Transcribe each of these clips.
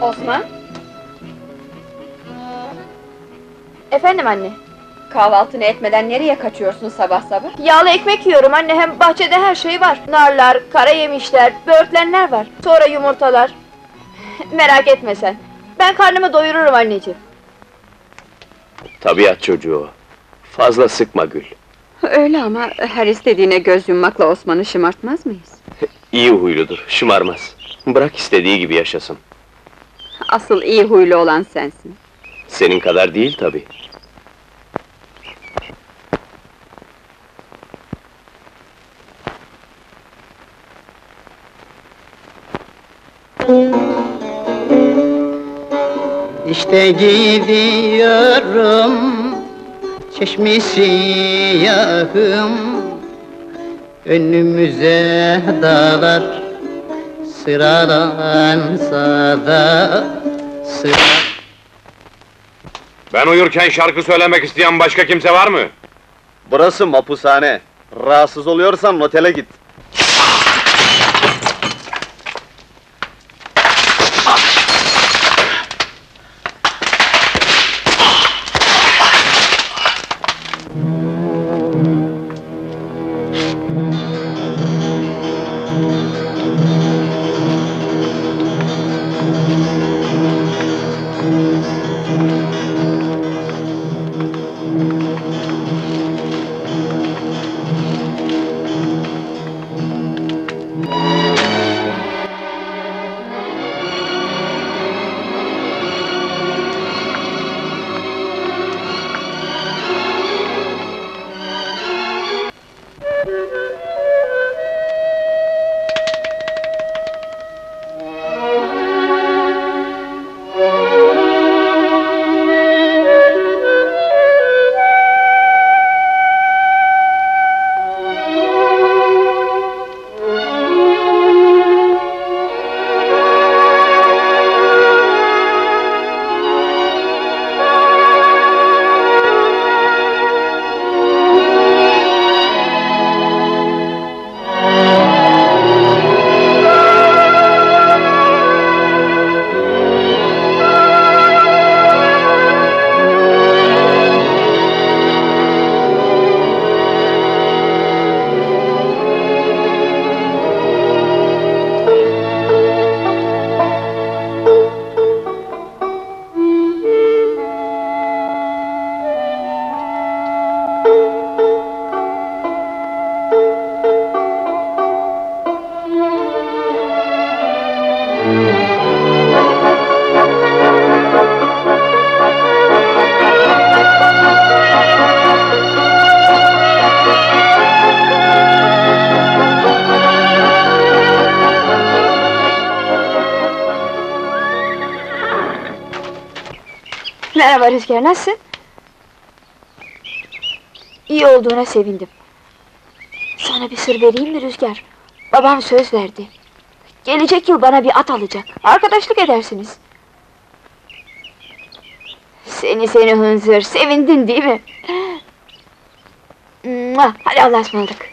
Osman? Efendim anne? Kahvaltını etmeden nereye kaçıyorsun sabah sabah? Yağlı ekmek yiyorum anne, hem bahçede her şey var. Narlar, kara yemişler, böğürtlenler var. Sonra yumurtalar. Merak etme sen. Ben karnımı doyururum anneciğim. Tabiat çocuğu o. Fazla sıkma Gül. Öyle ama her istediğine göz yummakla Osman'ı şımartmaz mıyız? İyi huyludur, şımarmaz. Bırak istediği gibi yaşasın. Asıl iyi huylu olan sensin. Senin kadar değil tabii. İşte gidiyorum Çeşmi siyahım, önümüze dağlar sıralansa da sıra. Ben uyurken şarkı söylemek isteyen başka kimse var mı? Burası mapushane. Rahatsız oluyorsan otele git. Merhaba Rüzgar, nasılsın? İyi olduğuna sevindim. Sana bir sır vereyim mi Rüzgar? Babam söz verdi. Gelecek yıl bana bir at alacak. Arkadaşlık edersiniz. Seni hınzır, sevindin değil mi? Hadi Allah'a ısmarladık.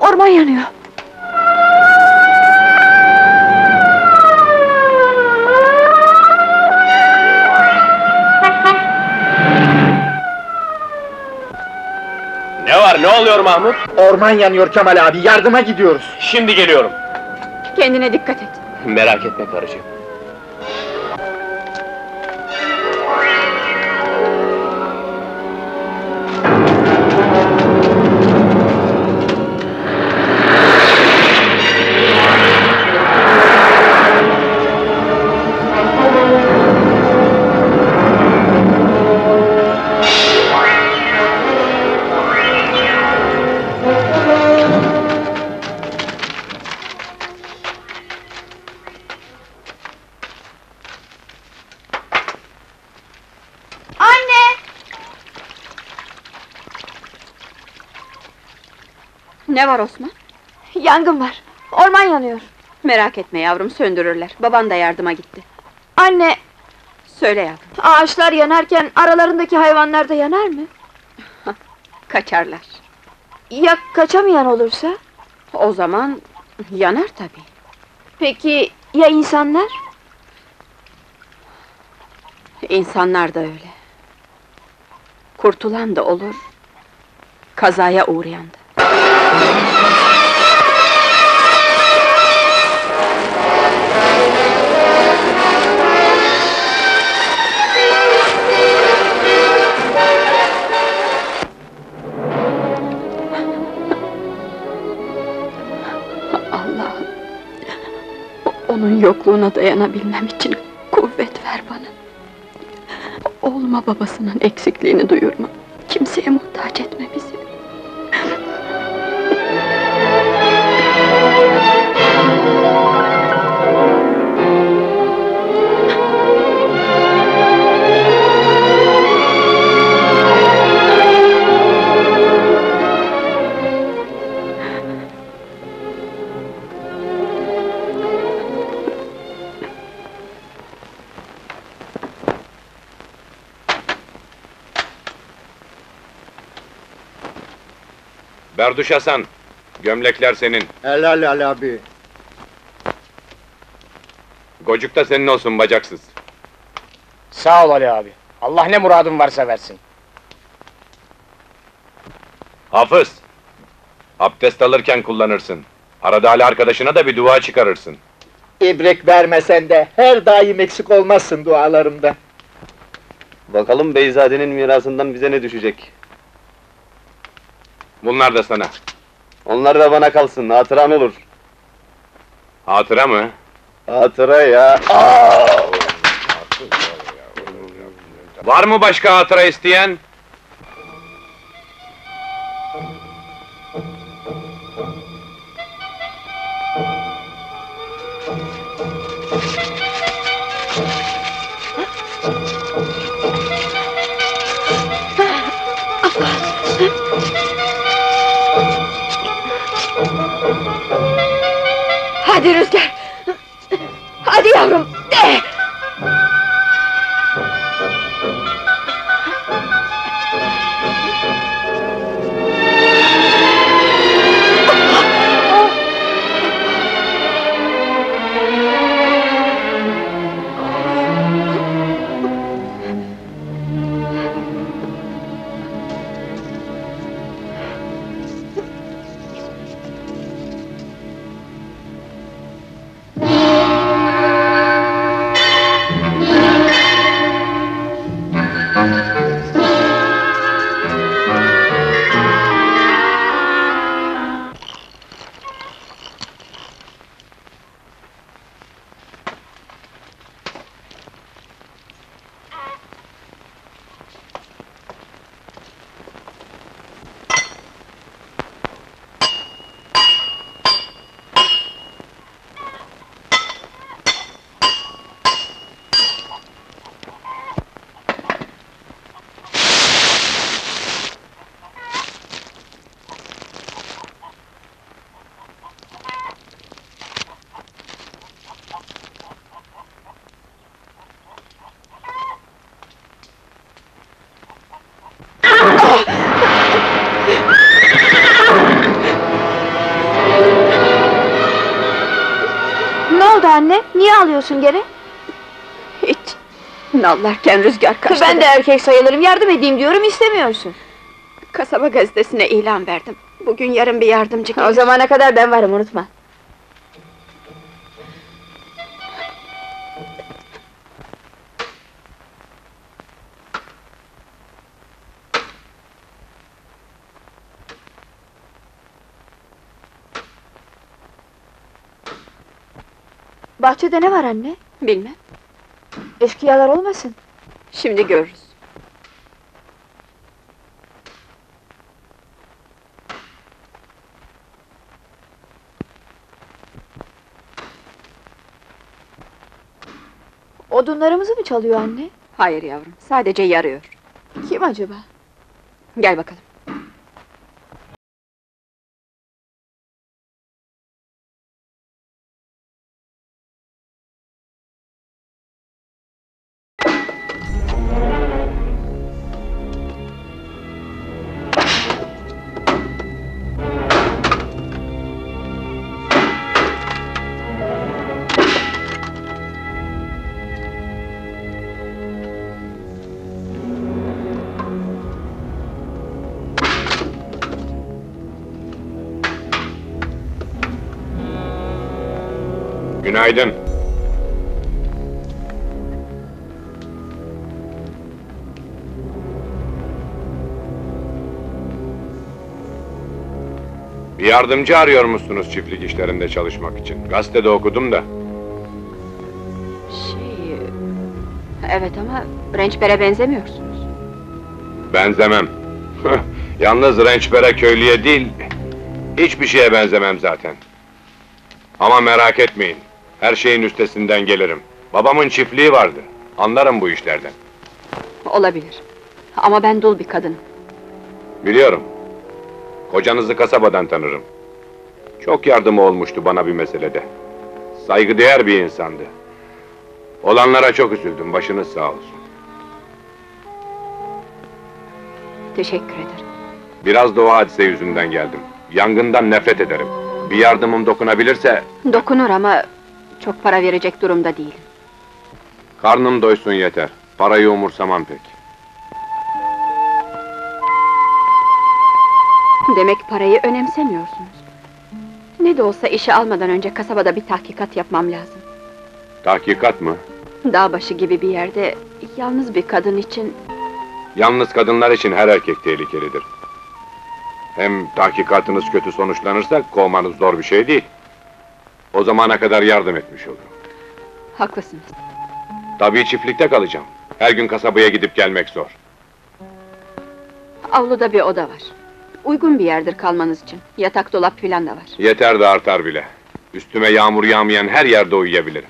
Orman yanıyor. Ne var, ne oluyor Mahmut? Orman yanıyor Kemal abi, yardıma gidiyoruz. Şimdi geliyorum. Kendine dikkat et. Merak etme karıcığım. Anne! Ne var Osman? Yangın var. Orman yanıyor. Merak etme yavrum, söndürürler. Baban da yardıma gitti. Anne, Söyle yavrum, ağaçlar yanarken aralarındaki hayvanlar da yanar mı? kaçarlar. Ya kaçamayan olursa? O zaman yanar tabii. Peki ya insanlar? İnsanlar da öyle. Kurtulan da olur, kazaya uğrayan da. Allah'ım, onun yokluğuna dayanabilmem için kuvvet ver bana. Oğluma babasının eksikliğini duyurma. Kimseye muhtaç etme bizi. Berduş Hasan, gömlekler senin. Helal Ali abi. Gocuk da senin olsun bacaksız. Sağ ol Ali abi. Allah ne muradın varsa versin. Hafız! Abdest alırken kullanırsın. Arada Ali arkadaşına da bir dua çıkarırsın. İbrek vermesen de her daim eksik olmazsın dualarımda. Bakalım Beyzade'nin mirasından bize ne düşecek? Bunlar da sana. Onlar da bana kalsın, hatıran olur. Hatıra mı? Hatıra ya! Var mı başka hatıra isteyen? Hadi Rüzgar! Hadi yavrum! De! anne? Niye ağlıyorsun gene? Hiç. Nallarken rüzgar kaçtı. Ben de erkek sayılırım, yardım edeyim diyorum, istemiyorsun. Kasaba gazetesine ilan verdim. Bugün yarın bir yardımcı gelir. O zamana kadar ben varım, unutma. Bahçede ne var anne? Bilmem. Eşkıyalar olmasın? Şimdi görürüz. Odunlarımızı mı çalıyor anne? Hayır yavrum, sadece yarıyor. Kim acaba? Gel bakalım. Günaydın. Bir yardımcı arıyor musunuz çiftlik işlerinde çalışmak için? Gazetede okudum da. Evet ama rençbere benzemiyorsunuz. Benzemem. Yalnız rençbere köylüye değil, hiçbir şeye benzemem zaten. Ama merak etmeyin, her şeyin üstesinden gelirim. Babamın çiftliği vardı, anlarım bu işlerden. Olabilir. Ama ben dul bir kadınım. Biliyorum. Kocanızı kasabadan tanırım. Çok yardımı olmuştu bana bir meselede. Saygıdeğer bir insandı. Olanlara çok üzüldüm, başınız sağ olsun. Teşekkür ederim. Biraz da o hadise yüzünden geldim. Yangından nefret ederim. Bir yardımım dokunabilirse, Dokunur ama çok para verecek durumda değilim. karnım doysun yeter. Parayı umursamam pek. Demek parayı önemsemiyorsunuz. Ne de olsa işe almadan önce kasabada bir tahkikat yapmam lazım. Tahkikat mı? Dağbaşı gibi bir yerde yalnız bir kadın için Yalnız kadınlar için her erkek tehlikelidir. Hem tahkikatınız kötü sonuçlanırsa kovmanız zor bir şey değil. O zamana kadar yardım etmiş olurum. haklısınız. Tabii çiftlikte kalacağım. Her gün kasabaya gidip gelmek zor. Avluda bir oda var. Uygun bir yerdir kalmanız için. Yatak dolap filan da var. Yeter de artar bile. Üstüme yağmur yağmayan her yerde uyuyabilirim.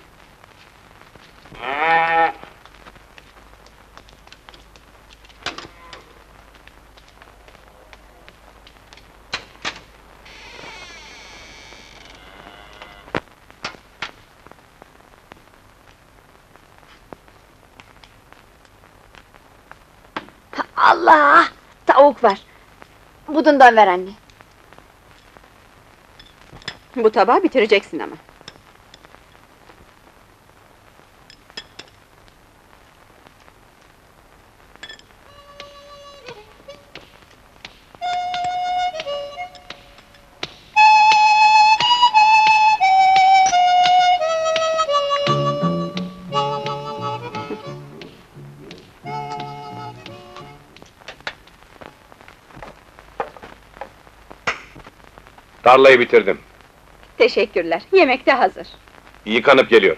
Allah! Tavuk var. Budundan ver anne. Bu tabağı bitireceksin ama. Tarlayı bitirdim. Teşekkürler. Yemek de hazır. Yıkanıp geliyorum.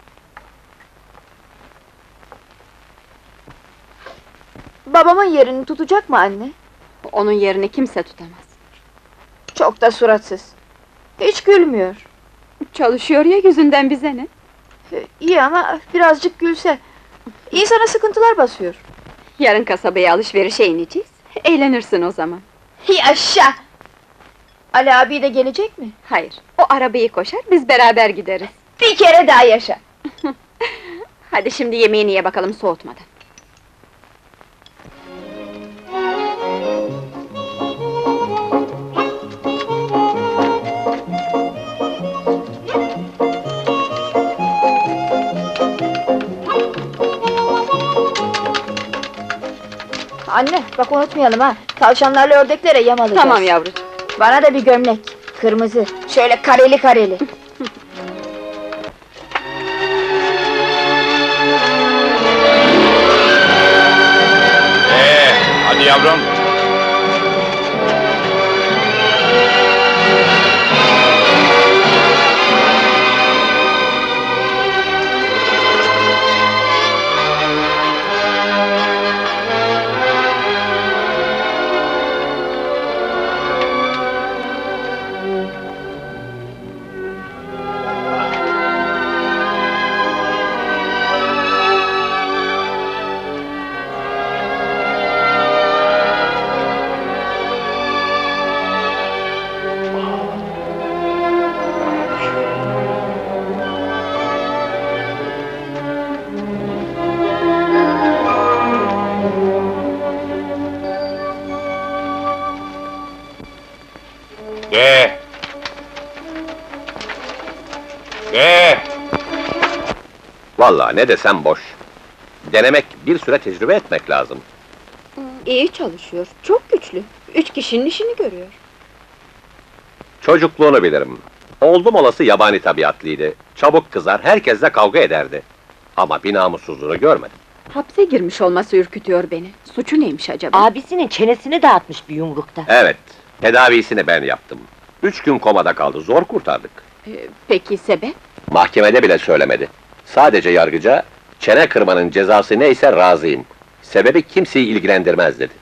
Babamın yerini tutacak mı anne? Onun yerini kimse tutamaz. Çok da suratsız. Hiç gülmüyor. Çalışıyor ya, yüzünden bize ne? İyi ama birazcık gülse. İnsana sıkıntılar basıyor. Yarın kasabaya alışverişe ineceğiz. Eğlenirsin o zaman. Yaşa! Ali abi de gelecek mi? Hayır, o arabayı koşar, biz beraber gideriz. Bir kere daha yaşa! Hadi şimdi yemeğini ye bakalım soğutmadan. Anne, bak unutmayalım ha. Tavşanlarla ördeklere yem alacağız. Tamam yavrucuğum. Bana da bir gömlek. Kırmızı. Şöyle kareli kareli. Hadi yavrum. De! De! Vallahi ne desem boş. Denemek, bir süre tecrübe etmek lazım. İyi çalışıyor, çok güçlü. 3 kişinin işini görüyor. Çocukluğunu bilirim. Oldum olası yabani tabiatlıydı. Çabuk kızar, herkesle kavga ederdi. Ama bir namussuzluğunu görmedim. Hapse girmiş olması ürkütüyor beni. Suçu neymiş acaba? Abisinin çenesini dağıtmış bir yumrukta. Evet, tedavisini ben yaptım. 3 gün komada kaldı, zor kurtardık. Peki sebep? Mahkemede bile söylemedi. Sadece yargıca, çene kırmanın cezası neyse razıyım. Sebebi kimseyi ilgilendirmez dedi.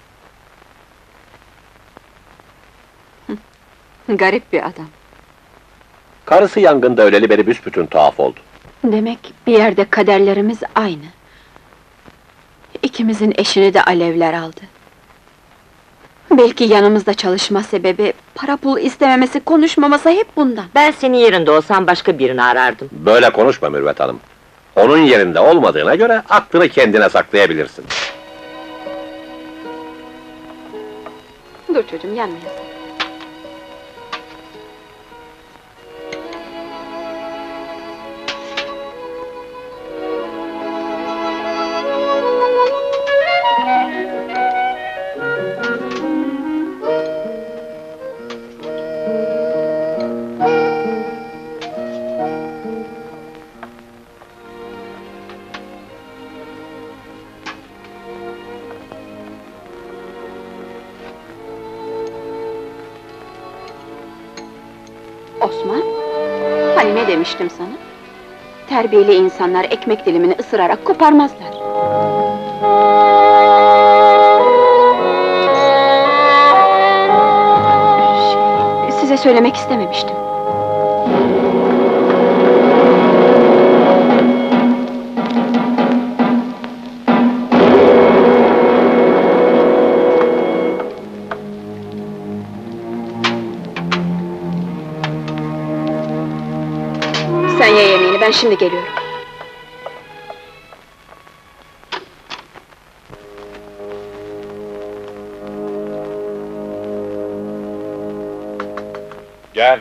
Garip bir adam. Karısı yangında öleli beri büsbütün tuhaf oldu. Demek bir yerde kaderlerimiz aynı. İkimizin eşini de alevler aldı. Belki yanımızda çalışma sebebi, para pul istememesi, konuşmaması hep bundan. Ben senin yerinde olsam başka birini arardım. Böyle konuşma Mürvet Hanım. Onun yerinde olmadığına göre aklını kendine saklayabilirsin. Dur çocuğum, yanmayasın. Osman, hani ne demiştim sana? Terbiyeli insanlar ekmek dilimini ısırarak koparmazlar. Size söylemek istememiştim. Sen ye yemeğini, ben şimdi geliyorum. Gel.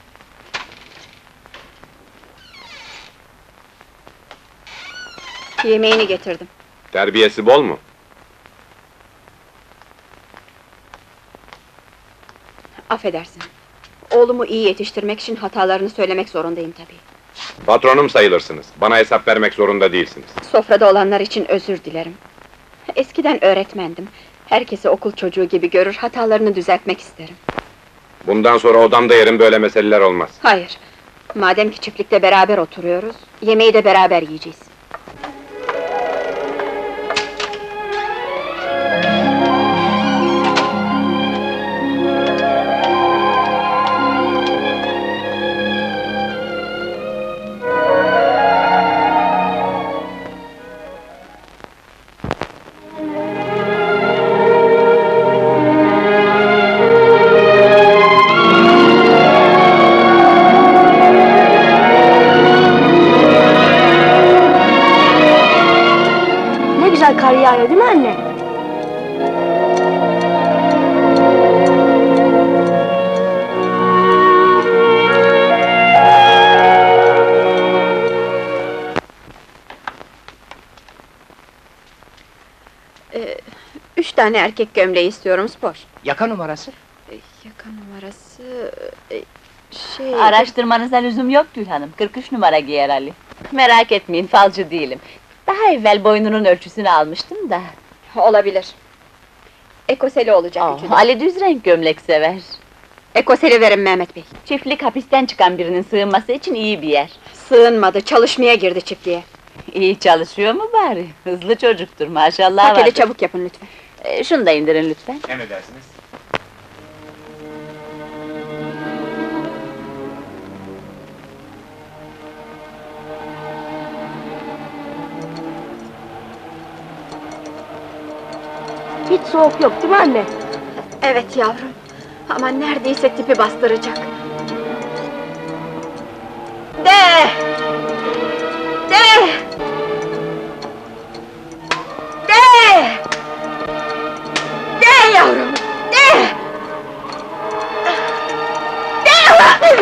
Yemeğini getirdim. Terbiyesi bol mu? Affedersin. Oğlumu iyi yetiştirmek için hatalarını söylemek zorundayım tabii. Patronum sayılırsınız. Bana hesap vermek zorunda değilsiniz. Sofrada olanlar için özür dilerim. Eskiden öğretmendim. Herkesi okul çocuğu gibi görür, hatalarını düzeltmek isterim. Bundan sonra odamda yerim, böyle meseleler olmaz. Hayır. Madem ki çiftlikte beraber oturuyoruz, yemeği de beraber yiyeceğiz. tane erkek gömleği istiyorum, spor. Yaka numarası? Yaka numarası... şey... Araştırmanıza lüzum yok Gül Hanım, 43 numara giyer Ali. Merak etmeyin, falcı değilim. Daha evvel boynunun ölçüsünü almıştım da. Olabilir. Ekoseli olacak Oh, üçü de. Ali düz renk gömlek sever. Ekoseli verin Mehmet Bey. Çiftlik hapisten çıkan birinin sığınması için iyi bir yer. Sığınmadı, çalışmaya girdi çiftliğe. İyi çalışıyor mu bari? Hızlı çocuktur, maşallah Paketi vardır. çabuk yapın lütfen. Şunu da indirin lütfen. Emredersiniz. Hiç soğuk yok değil mi anne? Evet yavrum. Ama neredeyse tipi bastıracak. De! De! De! De yavrum! De! De!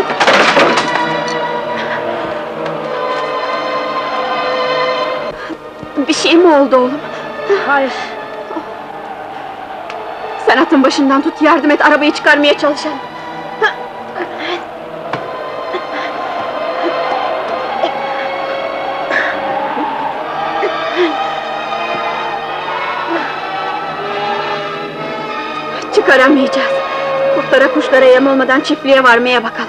Bir şey mi oldu oğlum? Hayır. Sen atın başından tut, yardım et, arabayı çıkarmaya çalışalım. Çıkaramayacağız. Kurtlara kuşlara yem olmadan çiftliğe varmaya bakalım.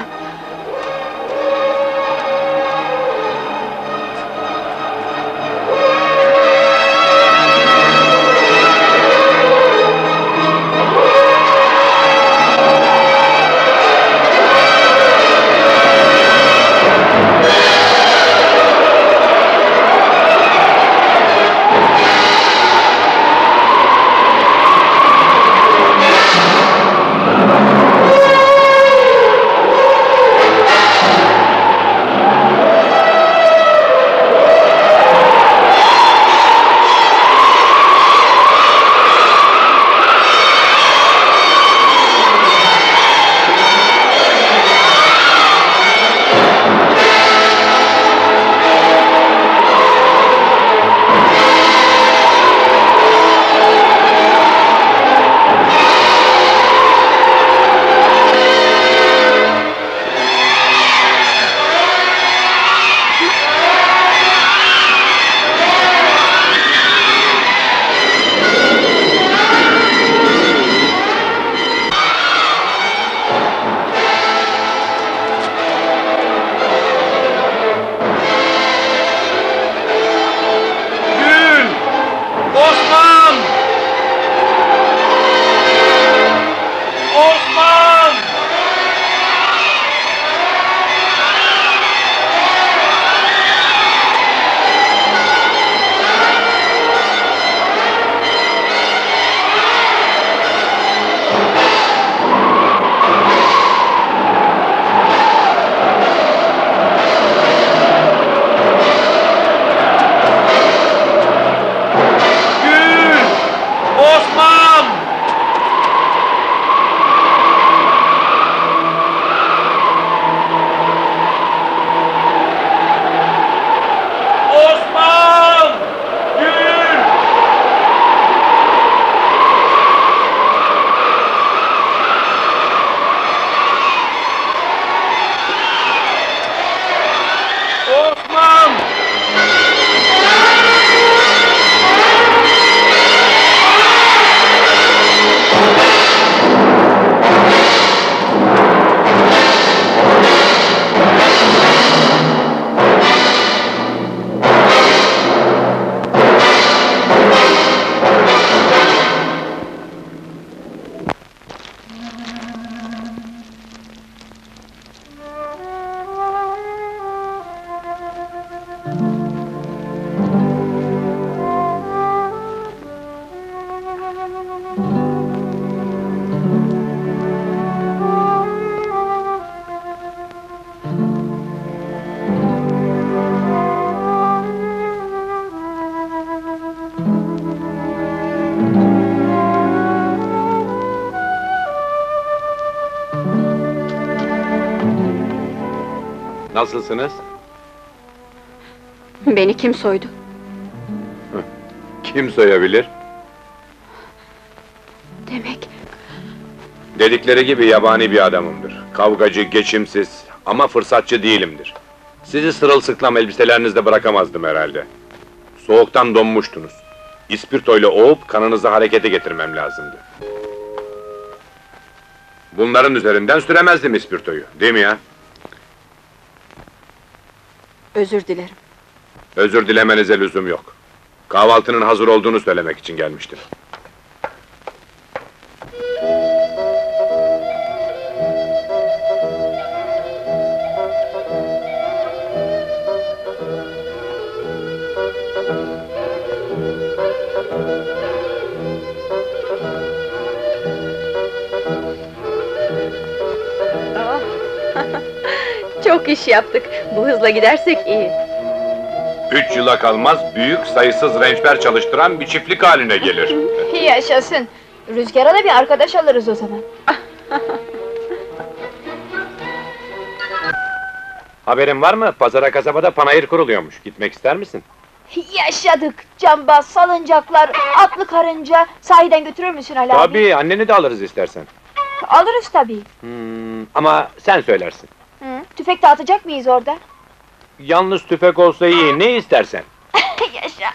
Nasılsınız? Beni kim soydu? Kim soyabilir? Dedikleri gibi yabani bir adamımdır. Kavgacı, geçimsiz ama fırsatçı değilimdir. Sizi sırılsıklam elbiselerinizde bırakamazdım herhalde. Soğuktan donmuştunuz. İspirtoyla ovup kanınızı harekete getirmem lazımdı. Bunların üzerinden süremezdim ispirtoyu, değil mi ya? Özür dilerim. Özür dilemenize lüzum yok. Kahvaltının hazır olduğunu söylemek için gelmiştim. Çok iş yaptık. Bu hızla gidersek iyi. 3 yıla kalmaz büyük sayısız rençber çalıştıran bir çiftlik haline gelir. Yaşasın! Rüzgara da bir arkadaş alırız o zaman. Haberin var mı? Pazara kasabada panayır kuruluyormuş. Gitmek ister misin? Yaşadık! Cambaz, salıncaklar, atlı karınca... Sahiden götürür müsün Ali abi? Tabii, anneni de alırız istersen. Alırız tabii. Ama sen söylersin. Tüfek dağıtacak mıyız orada? Yalnız tüfek olsa iyi, ne istersen. Yaşa!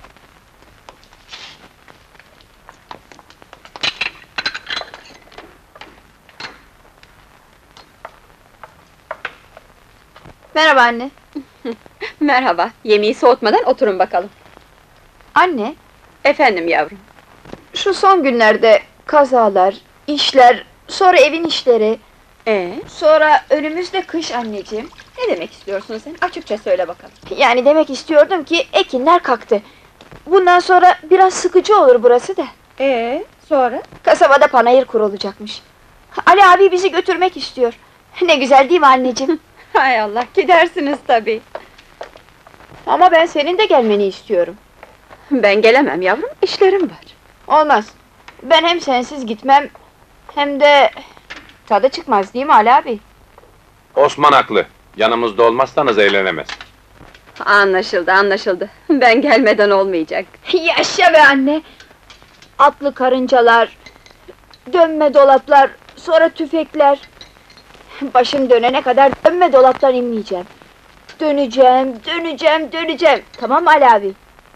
Merhaba anne. Merhaba, yemeği soğutmadan oturun bakalım. Anne, Efendim yavrum. şu son günlerde kazalar, işler, sonra evin işleri... Sonra önümüzde kış anneciğim. Ne demek istiyorsun sen? Açıkça söyle bakalım. Yani demek istiyordum ki ekinler kalktı. Bundan sonra biraz sıkıcı olur burası da. Sonra? Kasabada panayır kurulacakmış. Ali abi bizi götürmek istiyor. Ne güzel değil mi anneciğim? Hay Allah, gidersiniz tabii. Ama ben senin de gelmeni istiyorum. Ben gelemem yavrum, işlerim var. Olmaz. Ben hem sensiz gitmem, hem de... Tadı çıkmaz değil mi Ali abi? Osman haklı. Yanımızda olmazsanız eğlenemez. Anlaşıldı, anlaşıldı. Ben gelmeden olmayacak. Yaşa be anne! Atlı karıncalar, dönme dolaplar, sonra tüfekler... Başım dönene kadar dönme dolaptan inmeyeceğim. Döneceğim, döneceğim, döneceğim! Tamam mı Ali abi?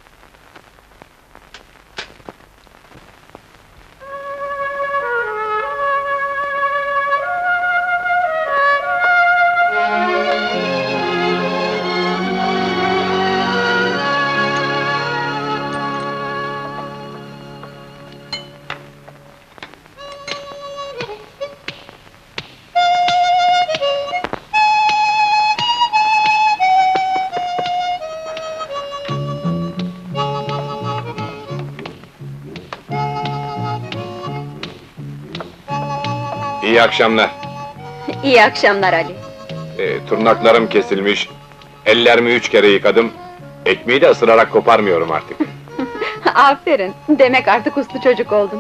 İyi akşamlar. İyi akşamlar Ali. Tırnaklarım kesilmiş, ellerimi 3 kere yıkadım. Ekmeği de ısırarak koparmıyorum artık. Aferin, demek artık uslu çocuk oldun.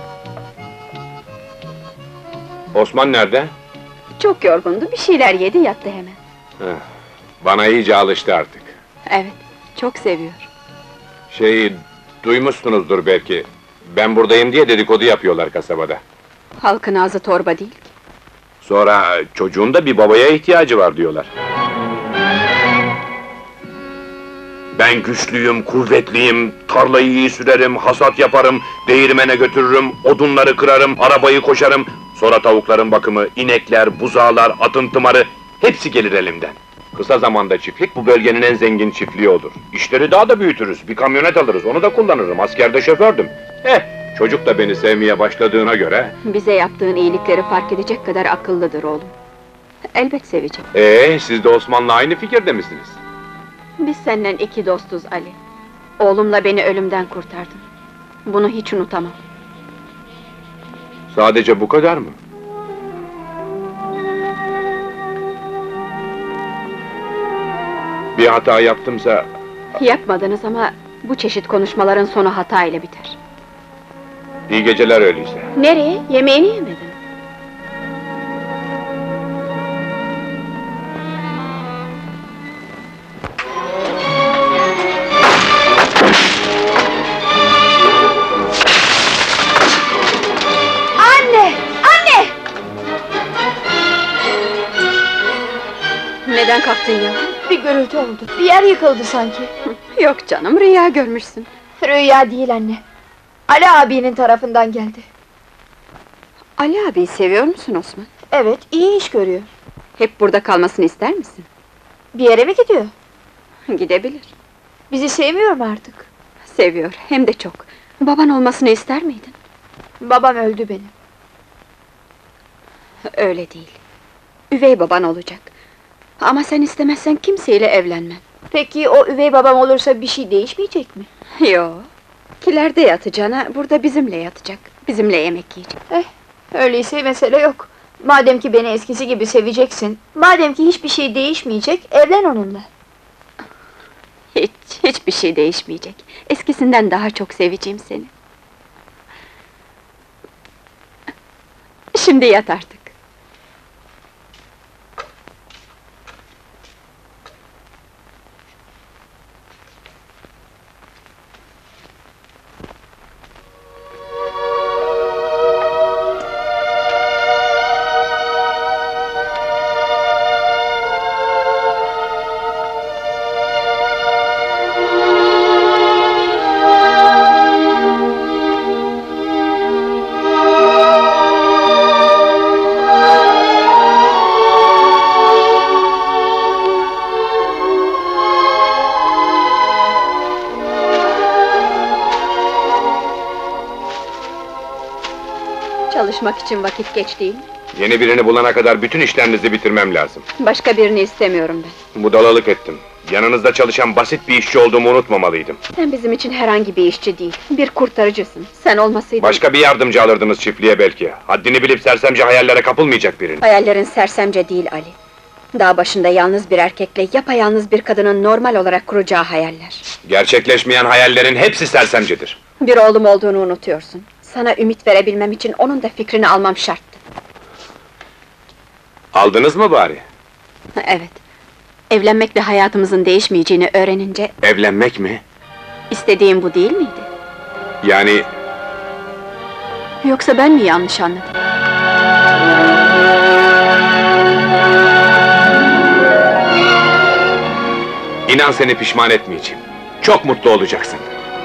Osman nerede? Çok yorgundu, bir şeyler yedi, yattı hemen. Bana iyice alıştı artık. Evet, çok seviyor. Duymuşsunuzdur belki. Ben buradayım diye dedikodu yapıyorlar kasabada. Halkın ağzı torba değil. Sonra çocuğun da bir babaya ihtiyacı var diyorlar. Ben güçlüyüm, kuvvetliyim, tarlayı iyi sürerim, hasat yaparım, değirmene götürürüm, odunları kırarım, arabayı koşarım. Sonra tavukların bakımı, inekler, buzağlar, atın tımarı, hepsi gelir elimden. Kısa zamanda çiftlik, bu bölgenin en zengin çiftliği odur. İşleri daha da büyütürüz, bir kamyonet alırız, onu da kullanırım, askerde şofördüm. Çocuk da beni sevmeye başladığına göre... Bize yaptığın iyilikleri fark edecek kadar akıllıdır oğlum. Elbet sevecek. Siz de Osman'la aynı fikirde misiniz? Biz senden iki dostuz Ali. Oğlumla beni ölümden kurtardın. Bunu hiç unutamam. Sadece bu kadar mı? Bir hata yaptımsa... Yapmadınız ama bu çeşit konuşmaların sonu hata ile biter. İyi geceler öyleyse. Nereye? Yemeğini yemedin. Anne! Anne! Neden kalktın ya? Bir gürültü oldu. Bir yer yıkıldı sanki. Yok canım, rüya görmüşsün. Rüya değil anne. Ali abinin tarafından geldi. Ali abiyi seviyor musun Osman? Evet, iyi iş görüyor. Hep burada kalmasını ister misin? Bir yere mi gidiyor? Gidebilir. Bizi sevmiyor mu artık? Seviyor, hem de çok. Baban olmasını ister miydin? Babam öldü benim. Öyle değil. Üvey baban olacak. Ama sen istemezsen kimseyle evlenmem. Peki o üvey babam olursa bir şey değişmeyecek mi? Yo. Kilerde yatacağına burada bizimle yatacak. Bizimle yemek yiyecek. Öyleyse mesele yok. Madem ki beni eskisi gibi seveceksin, madem ki hiçbir şey değişmeyecek, evlen onunla. Hiçbir şey değişmeyecek. Eskisinden daha çok seveceğim seni. Şimdi yat artık. Çalışmak için vakit geç değil mi? Yeni birini bulana kadar bütün işlerinizi bitirmem lazım. Başka birini istemiyorum ben. Budalalık ettim. Yanınızda çalışan basit bir işçi olduğumu unutmamalıydım. Sen bizim için herhangi bir işçi değil, bir kurtarıcısın. Sen olmasaydın... Başka bir yardımcı alırdınız çiftliğe belki. Haddini bilip sersemce hayallere kapılmayacak birini. Hayallerin sersemce değil Ali. Dağ başında yalnız bir erkekle yapayalnız bir kadının normal olarak kuracağı hayaller. Gerçekleşmeyen hayallerin hepsi sersemcedir. Bir oğlum olduğunu unutuyorsun. Sana ümit verebilmem için onun da fikrini almam şarttı. Aldınız mı bari? Evet. Evlenmekle hayatımızın değişmeyeceğini öğrenince... Evlenmek mi? ...istediğim bu değil miydi? Yani... Yoksa ben mi yanlış anladım? İnan seni pişman etmeyeceğim. Çok mutlu olacaksın.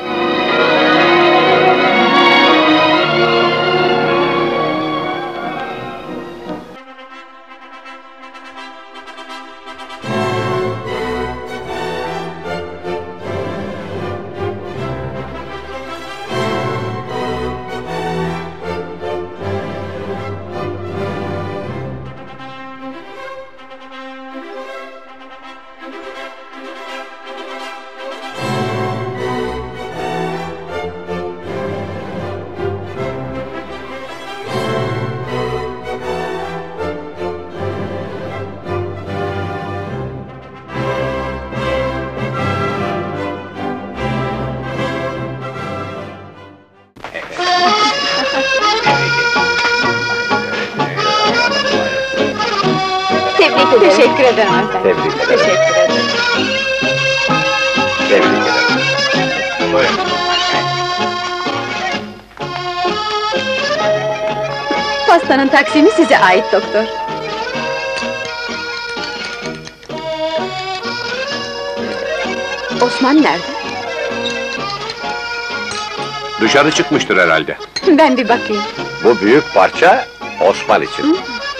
Tebrik ederim. Teşekkür ederim efendim. Tebrik ederim. Teşekkür ederim. Tebrik ederim. Buyurun. Pastanın taksimi size ait doktor. Osman nerede? Dışarı çıkmıştır herhalde. Ben bir bakayım. Bu büyük parça Osman için.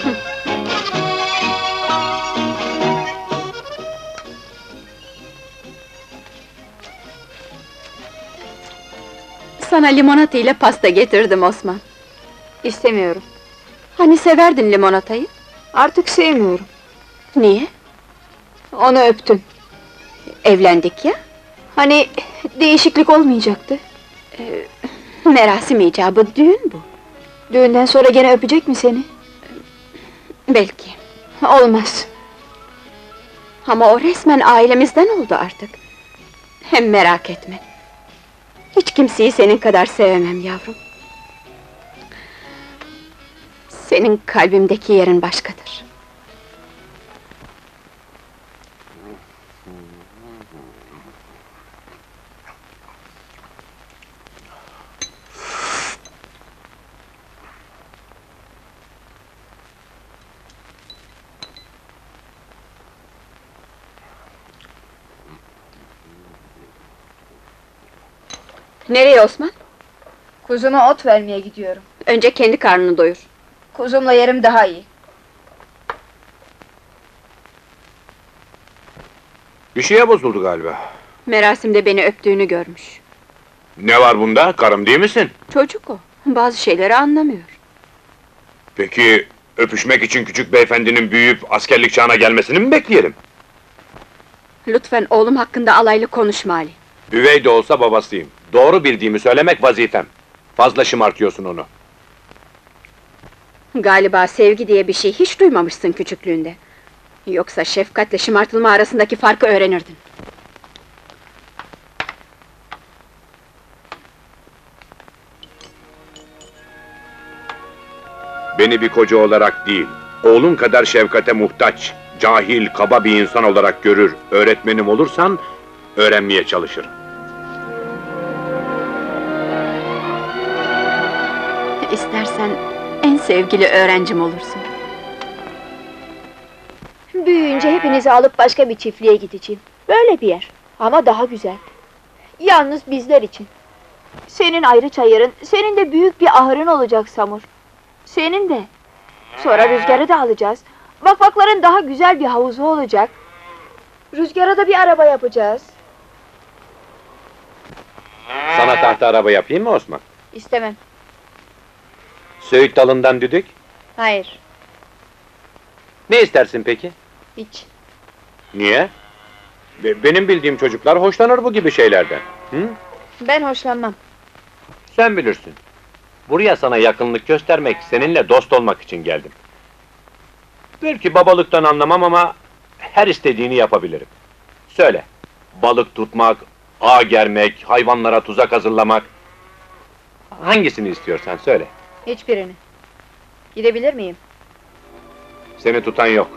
Sana limonata ile pasta getirdim Osman. İstemiyorum. Hani severdin limonatayı? Artık sevmiyorum. Niye? Onu öptüm. Evlendik ya. Hani değişiklik olmayacaktı. Merasim icabı düğün bu. Düğünden sonra gene öpecek mi seni? Belki. Olmaz. Ama o resmen ailemizden oldu artık. Hem merak etme. Hiç kimseyi senin kadar sevemem yavrum. Senin kalbimdeki yerin başkadır. Nereye Osman? Kuzuma ot vermeye gidiyorum. Önce kendi karnını doyur. Kuzumla yerim daha iyi. Bir şeye bozuldu galiba. Merasimde beni öptüğünü görmüş. Ne var bunda? Karım değil misin? Çocuk o, bazı şeyleri anlamıyor. Peki, öpüşmek için küçük beyefendinin büyüyüp askerlik çağına gelmesini mi bekleyelim? Lütfen oğlum hakkında alaylı konuşma Ali. Üvey de olsa babasıyım. Doğru bildiğimi söylemek vazifem. Fazla şımartıyorsun onu. Galiba sevgi diye bir şey hiç duymamışsın küçüklüğünde. Yoksa şefkatle şımartılma arasındaki farkı öğrenirdin. Beni bir koca olarak değil, oğlun kadar şefkate muhtaç, cahil, kaba bir insan olarak görür, öğretmenim olursan, öğrenmeye çalışırım. İstersen en sevgili öğrencim olursun. Büyüyünce hepinizi alıp başka bir çiftliğe gideceğim. Böyle bir yer. Ama daha güzel. Yalnız bizler için. Senin ayrı çayırın, senin de büyük bir ahırın olacak Samur. Senin de. Sonra Rüzgar'ı da alacağız. Bafakların daha güzel bir havuzu olacak. Rüzgar'a da bir araba yapacağız. Sana tahta araba yapayım mı Osman? İstemem. Söğüt dalından düdük? Hayır, Ne istersin peki? hiç. Niye? Benim bildiğim çocuklar hoşlanır bu gibi şeylerden. Hı? Ben hoşlanmam. Sen bilirsin. Buraya sana yakınlık göstermek, seninle dost olmak için geldim. Belki babalıktan anlamam ama her istediğini yapabilirim. Söyle, balık tutmak, ağ germek, hayvanlara tuzak hazırlamak... Hangisini istiyorsan söyle. Hiçbirini. Gidebilir miyim? Seni tutan yok.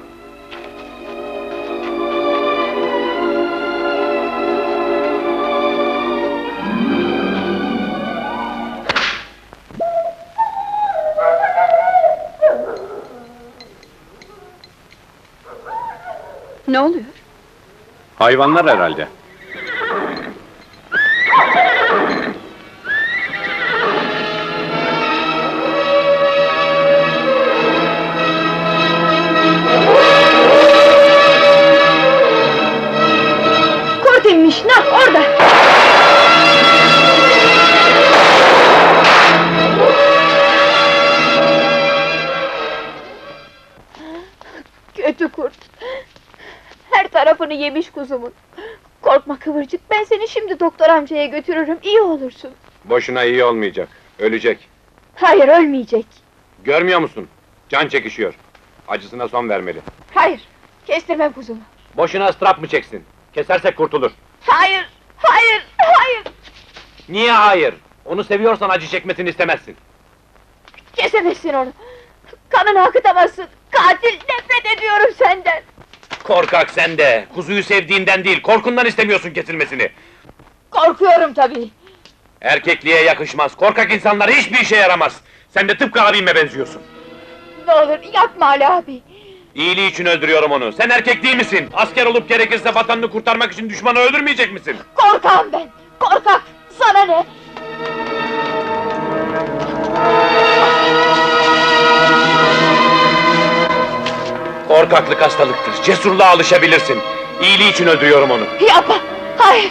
Ne oluyor? Hayvanlar herhalde. Kurt inmiş, nah orada! Kötü kurt! Her tarafını yemiş kuzumun. Korkma Kıvırcık, ben seni şimdi doktor amcaya götürürüm, iyi olursun. Boşuna iyi olmayacak, ölecek. Hayır, ölmeyecek. Görmüyor musun? Can çekişiyor. Acısına son vermeli. Hayır, kestirmem kuzumu. Boşuna ıstırap mı çeksin? Kesersek kurtulur. Hayır, hayır, hayır! Niye hayır? Onu seviyorsan acı çekmesini istemezsin. Kesemezsin onu! Kanını akıtamazsın! Katil, nefret ediyorum senden! Korkak sen de! Kuzuyu sevdiğinden değil, korkundan istemiyorsun kesilmesini! Korkuyorum tabii! Erkekliğe yakışmaz, korkak insanlar hiçbir işe yaramaz! Sen de tıpkı abime benziyorsun! Ne olur, yapma Ali abi! İyiliği için öldürüyorum onu, sen erkek değil misin? Asker olup gerekirse vatanını kurtarmak için düşmanı öldürmeyecek misin? Korkağım ben! Korkak! Sana ne? Korkaklık hastalıktır, cesurluğa alışabilirsin! İyiliği için öldürüyorum onu! Yapma! Hayır!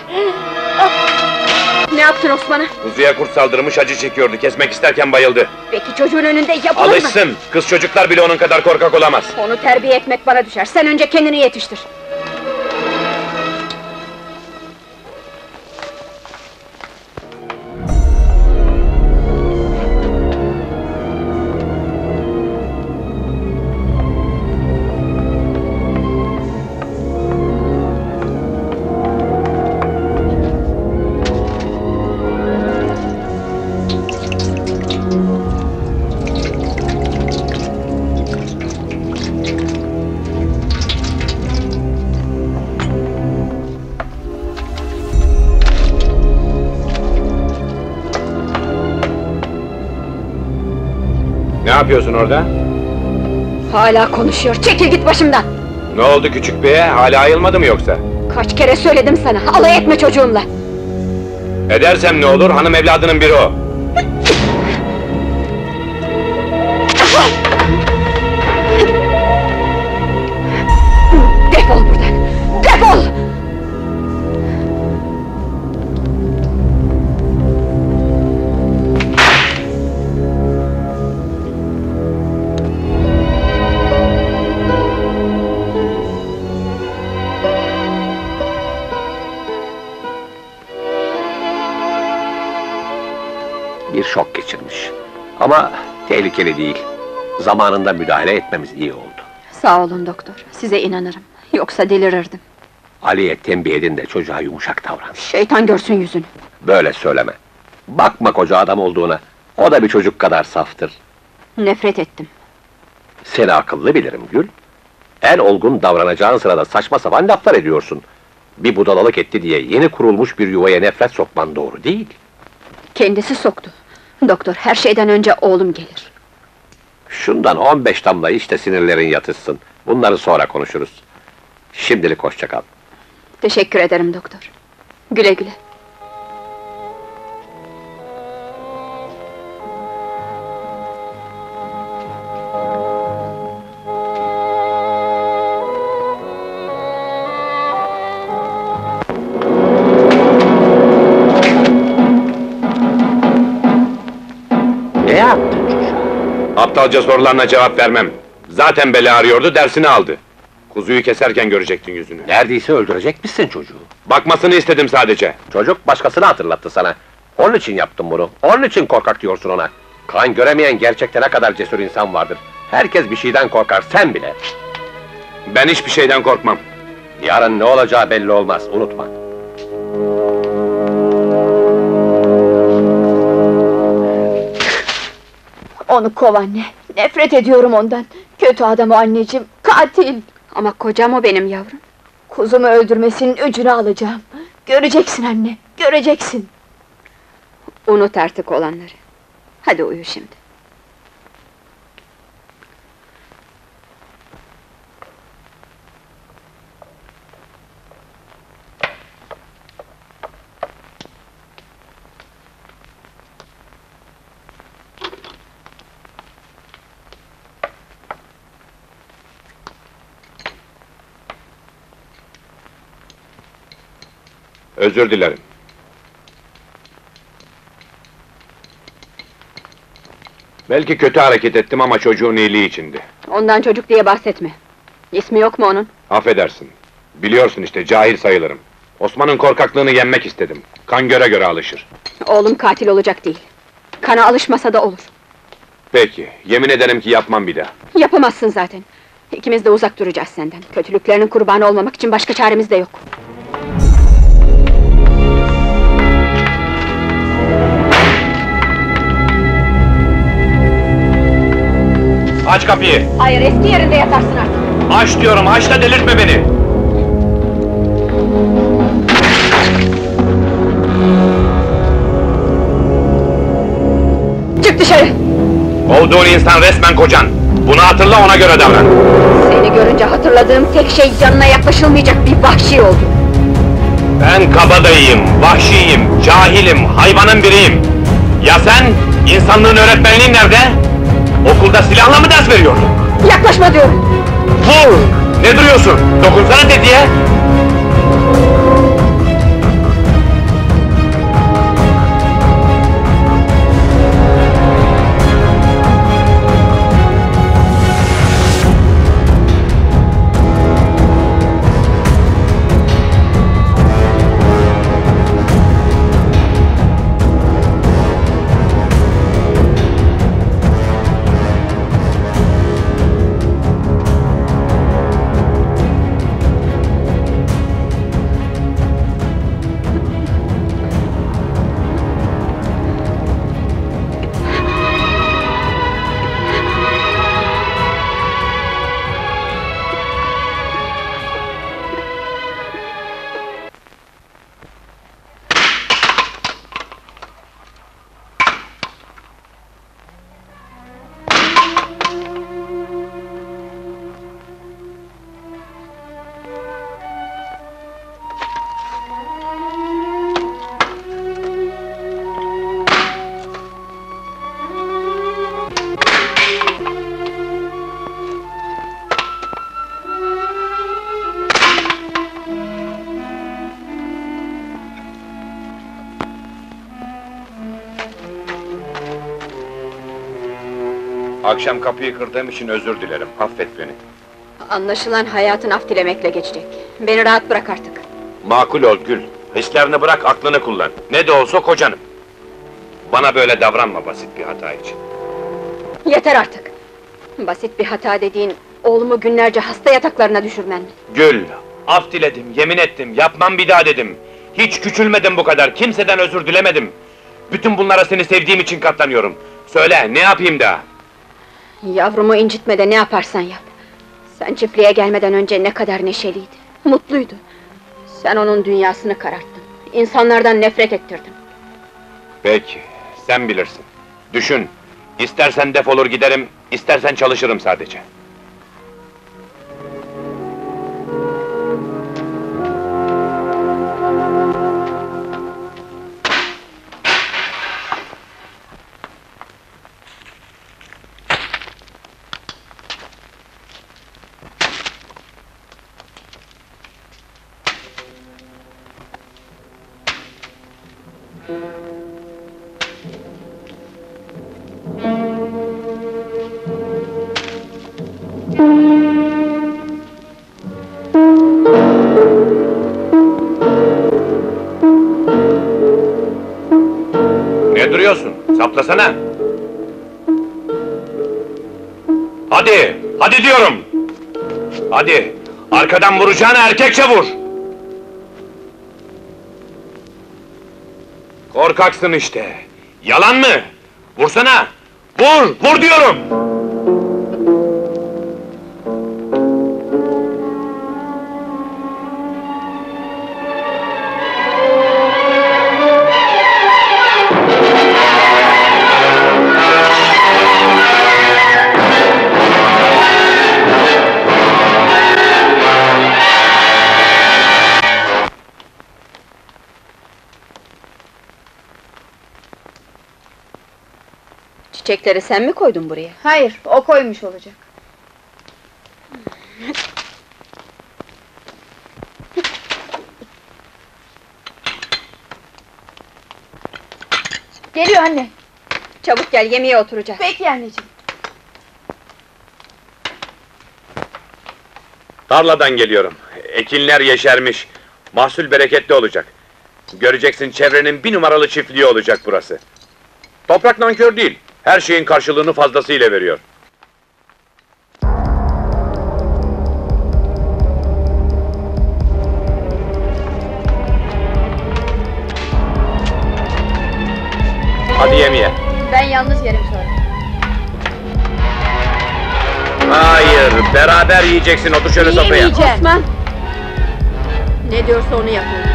Ne yaptın Osman'a? Kuzuya kurt saldırmış, acı çekiyordu, kesmek isterken bayıldı. Peki çocuğun önünde yapılır mı? Alışsın! Kız çocuklar bile onun kadar korkak olamaz! Onu terbiye etmek bana düşer, sen önce kendini yetiştir. Ne yapıyorsun orada? Hala konuşuyor, çekil git başımdan! Ne oldu küçük beye? Hala ayılmadı mı yoksa? Kaç kere söyledim sana, alay etme çocuğumla! Edersem ne olur, hanım evladının biri o. Defol buradan! Defol! Bir şok geçirmiş. Ama tehlikeli değil. Zamanında müdahale etmemiz iyi oldu. Sağ olun doktor, size inanırım. Yoksa delirirdim. Ali'ye tembih edin de çocuğa yumuşak davran. Şeytan görsün yüzünü. Böyle söyleme. Bakma koca adam olduğuna. O da bir çocuk kadar saftır. Nefret ettim. Seni akıllı bilirim Gül. En olgun davranacağın sırada saçma sapan laflar ediyorsun. Bir budalalık etti diye yeni kurulmuş bir yuvaya nefret sokman doğru değil. Kendisi soktu. Doktor, her şeyden önce oğlum gelir. Şundan 15 damla iç de sinirlerin yatışsın. Bunları sonra konuşuruz. Şimdilik hoşça kal. Teşekkür ederim doktor. Güle güle. Ne yaptın çocuğa? Aptalca sorularına cevap vermem. Zaten bela arıyordu, dersini aldı. Kuzuyu keserken görecektin yüzünü. Neredeyse öldürecekmişsin çocuğu. Bakmasını istedim sadece. Çocuk başkasını hatırlattı sana. Onun için yaptım bunu. Onun için korkak diyorsun ona. Kan göremeyen gerçekte ne kadar cesur insan vardır. Herkes bir şeyden korkar, sen bile. Ben hiçbir şeyden korkmam. Yarın ne olacağı belli olmaz, unutma. Onu kov anne. Nefret ediyorum ondan. Kötü adam o anneciğim. Katil. Ama kocam o benim yavrum. Kuzumu öldürmesinin öcünü alacağım. Göreceksin anne. Göreceksin. Unut artık olanları. Hadi uyu şimdi. Özür dilerim. Belki kötü hareket ettim ama çocuğun iyiliği içindi. Ondan çocuk diye bahsetme. İsmi yok mu onun? Affedersin. Biliyorsun işte, cahil sayılırım. Osman'ın korkaklığını yenmek istedim. Kan göre göre alışır. Oğlum katil olacak değil. Kana alışmasa da olur. Peki, yemin ederim ki yapmam bir daha. Yapamazsın zaten. İkimiz de uzak duracağız senden. Kötülüklerinin kurbanı olmamak için başka çaremiz de yok. Aç kapıyı! Hayır, eski yerinde yatarsın artık. Aç diyorum, aç da delirtme beni! Çık dışarı! Olduğun insan resmen kocan! Bunu hatırla, ona göre davran! Seni görünce hatırladığım tek şey yanına yaklaşılmayacak bir vahşi oldu. Ben kabadayıyım, vahşiyim, cahilim, hayvanın biriyim! Ya sen? İnsanlığın öğretmenliğin nerede? Okulda silahla mı ders veriyordun? Yaklaşma diyorum! Vur! Ne duruyorsun? Dokunsana dediye! Akşam kapıyı kırdığım için özür dilerim, affet beni. Anlaşılan hayatın af dilemekle geçecek. Beni rahat bırak artık. Makul ol Gül, hislerini bırak, aklını kullan. Ne de olsa kocanım. Bana böyle davranma basit bir hata için. Yeter artık! Basit bir hata dediğin, oğlumu günlerce hasta yataklarına düşürmen mi? Gül, af diledim, yemin ettim, yapmam bir daha dedim. Hiç küçülmedim bu kadar, kimseden özür dilemedim. Bütün bunlara seni sevdiğim için katlanıyorum. Söyle, ne yapayım daha? Yavrumu incitme de ne yaparsan yap. Sen çiftliğe gelmeden önce ne kadar neşeliydi, mutluydu. Sen onun dünyasını kararttın, insanlardan nefret ettirdin. Peki, sen bilirsin. Düşün, istersen defolur giderim, istersen çalışırım sadece. Ne duruyorsun? Saplasana! Hadi! Hadi diyorum! Hadi! Arkadan vuracağına erkekçe vur! Korkaksın işte! Yalan mı? Vursana! Vur! Vur diyorum! Çiçekleri sen mi koydun buraya? Hayır, o koymuş olacak. Geliyor anne. Çabuk gel, yemeğe oturacağız. Peki anneciğim. Tarladan geliyorum. Ekinler yeşermiş. Mahsul bereketli olacak. Göreceksin, çevrenin bir numaralı çiftliği olacak burası. Toprak nankör değil. Her şeyin karşılığını fazlasıyla veriyor. Hadi yemeğe. Ben yalnız yerim sonra. Hayır, beraber yiyeceksin, otur şöyle sofraya. Yiyemeyeceğim. Osman! Ne diyorsa onu yapıyorum.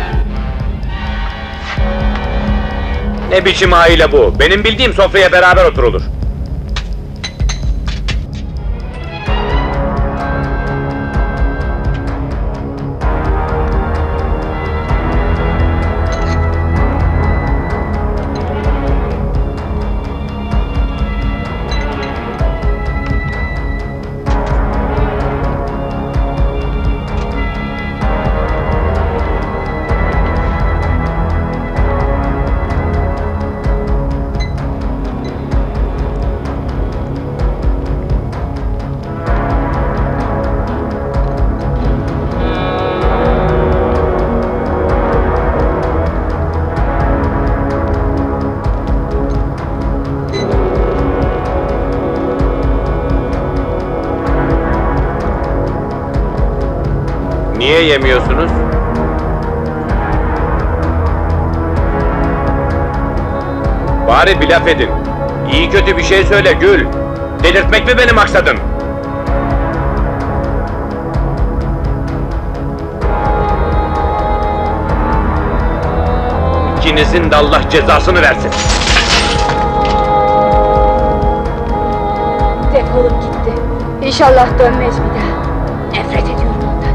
Ne biçim aile bu? Benim bildiğim sofraya beraber oturulur. Niye yemiyorsunuz? Bari bir laf edin. İyi kötü bir şey söyle Gül. Delirtmek mi benim maksadım? İkinizin de Allah cezasını versin. Defolup gitti. İnşallah dönmez bir daha. Nefret ediyorum ondan.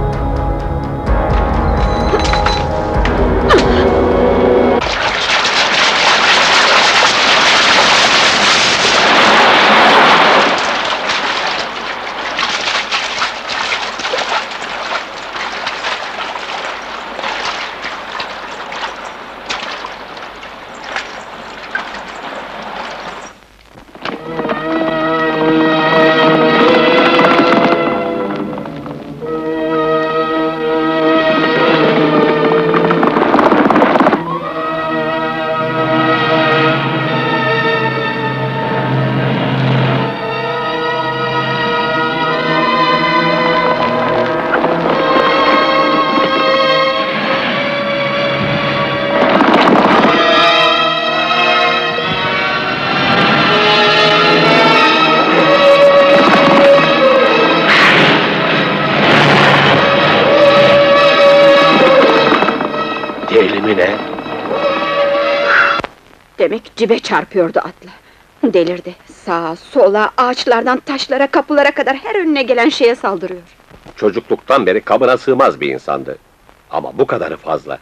Demek cibe çarpıyordu atla. Delirdi. Sağa, sola, ağaçlardan taşlara, kapılara kadar her önüne gelen şeye saldırıyor. Çocukluktan beri kabına sığmaz bir insandı. Ama bu kadarı fazla.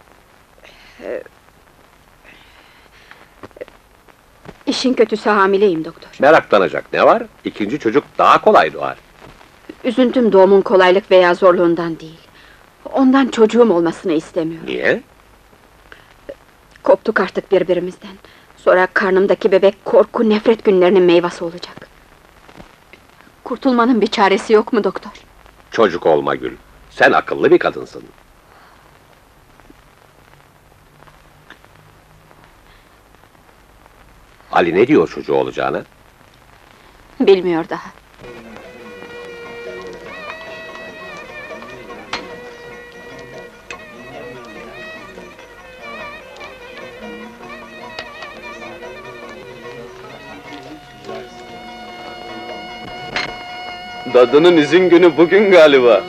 İşin kötüsü hamileyim doktor. Meraklanacak ne var? İkinci çocuk daha kolay doğar. Üzüntüm doğumun kolaylık veya zorluğundan değil. Ondan çocuğum olmasını istemiyorum. Niye? Koptuk artık birbirimizden. Sonra karnımdaki bebek korku, nefret günlerinin meyvesi olacak. Kurtulmanın bir çaresi yok mu doktor? Çocuk olma Gül. Sen akıllı bir kadınsın. Ali ne diyor çocuğu olacağına? Bilmiyor daha. Dadının izin günü bugün galiba.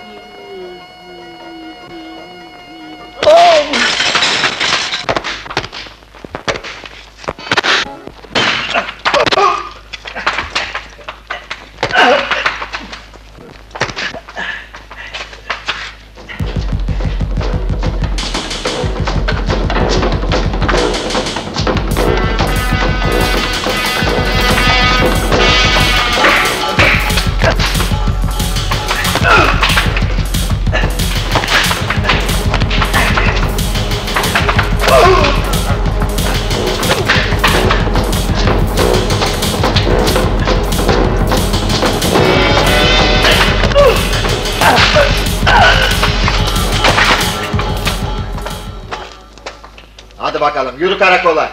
Hadi bakalım, yürü karakola!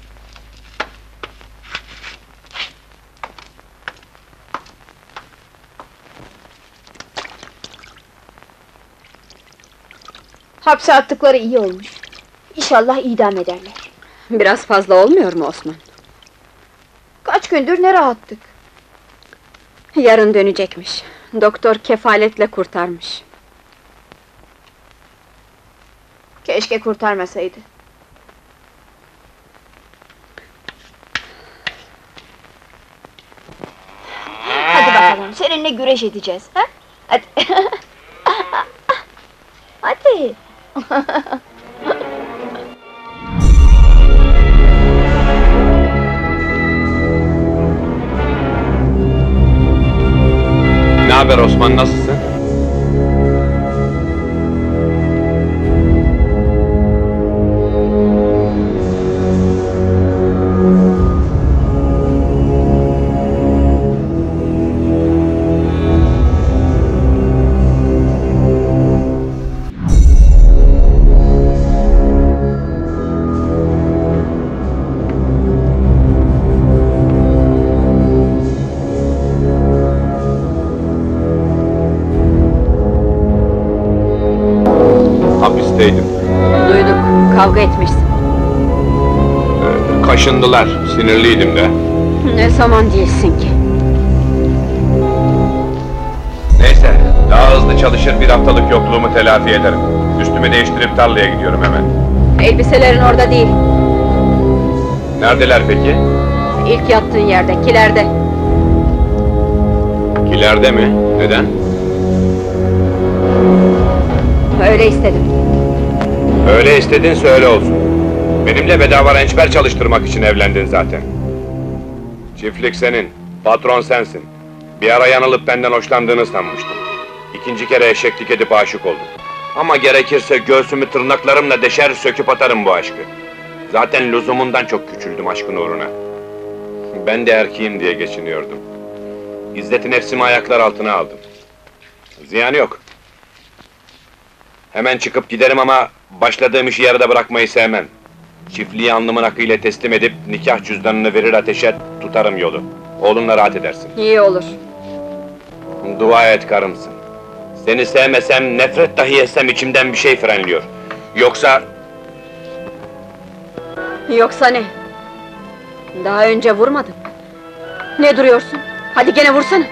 Hapse attıkları iyi olmuş. İnşallah idam ederler. Biraz fazla olmuyor mu Osman? Kaç gündür ne rahattık. Yarın dönecekmiş. Doktor kefaletle kurtarmış. Keşke kurtarmasaydı. Hadi bakalım, seninle güreş edeceğiz, ha? Hadi. Hadi. Ne haber Osman, nasılsın? Hapisteydim. Duyduk, kavga etmişsin. Kaşındılar, sinirliydim de. Ne zaman değilsin ki? Neyse, daha hızlı çalışır bir haftalık yokluğumu telafi ederim. Üstümü değiştirip tarlaya gidiyorum hemen. Elbiselerin orada değil. Neredeler peki? İlk yattığın yerde, kilerde. Kilerde mi? Neden? Öyle istedim. Öyle istedinse öyle olsun. Benimle bedava rençber çalıştırmak için evlendin zaten. Çiftlik senin, patron sensin. Bir ara yanılıp benden hoşlandığını sanmıştım. İkinci kere eşeklik edip aşık oldum. Ama gerekirse göğsümü tırnaklarımla deşer söküp atarım bu aşkı. Zaten lüzumundan çok küçüldüm aşkın uğruna. Ben de erkeğim diye geçiniyordum. İzzet-i nefsimi ayaklar altına aldım. Ziyan yok. Hemen çıkıp giderim ama başladığım işi yarıda bırakmayı sevmem. Çiftliği alnımın akıyla teslim edip nikah cüzdanını verir ateşe tutarım yolu. Oğlunla rahat edersin. İyi olur. Dua et karımsın. Seni sevmesem, nefret dahi etsem içimden bir şey frenliyor. Yoksa Yoksa ne? Daha önce vurmadın. Ne duruyorsun? Hadi gene vursana.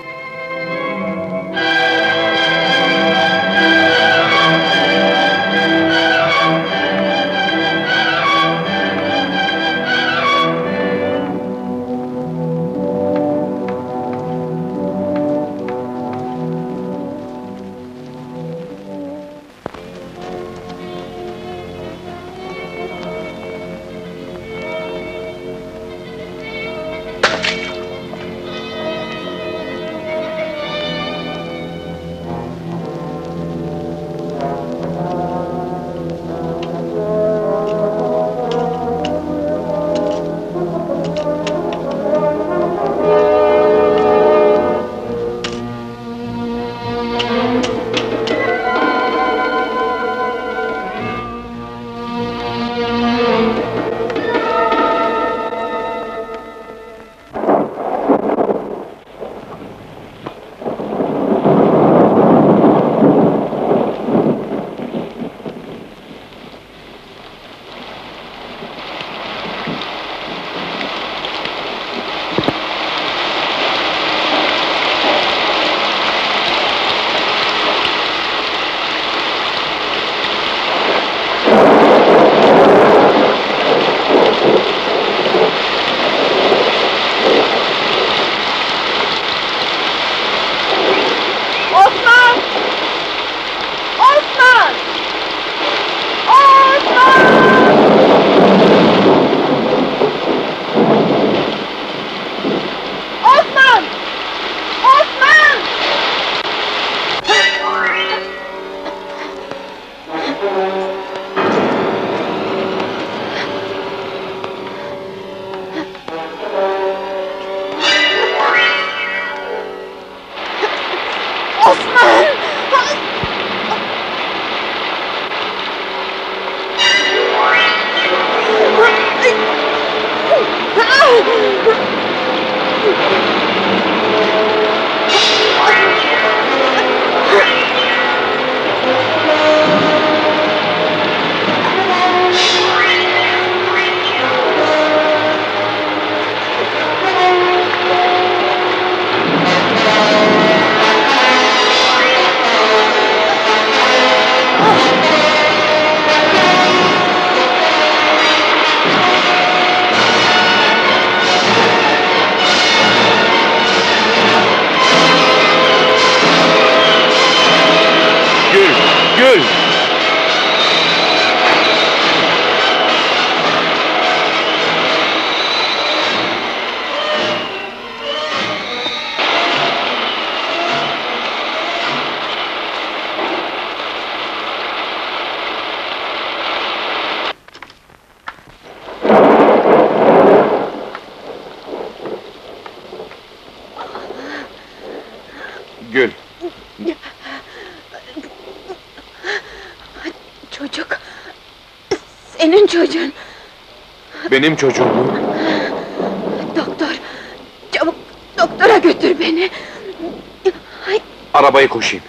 Osman! Osman! Osman! Osman! Osman! Gül! Gül! Çocuk! Senin çocuğun! Benim çocuğum mu? Doktor! Çabuk doktora götür beni! Arabayı koşayım.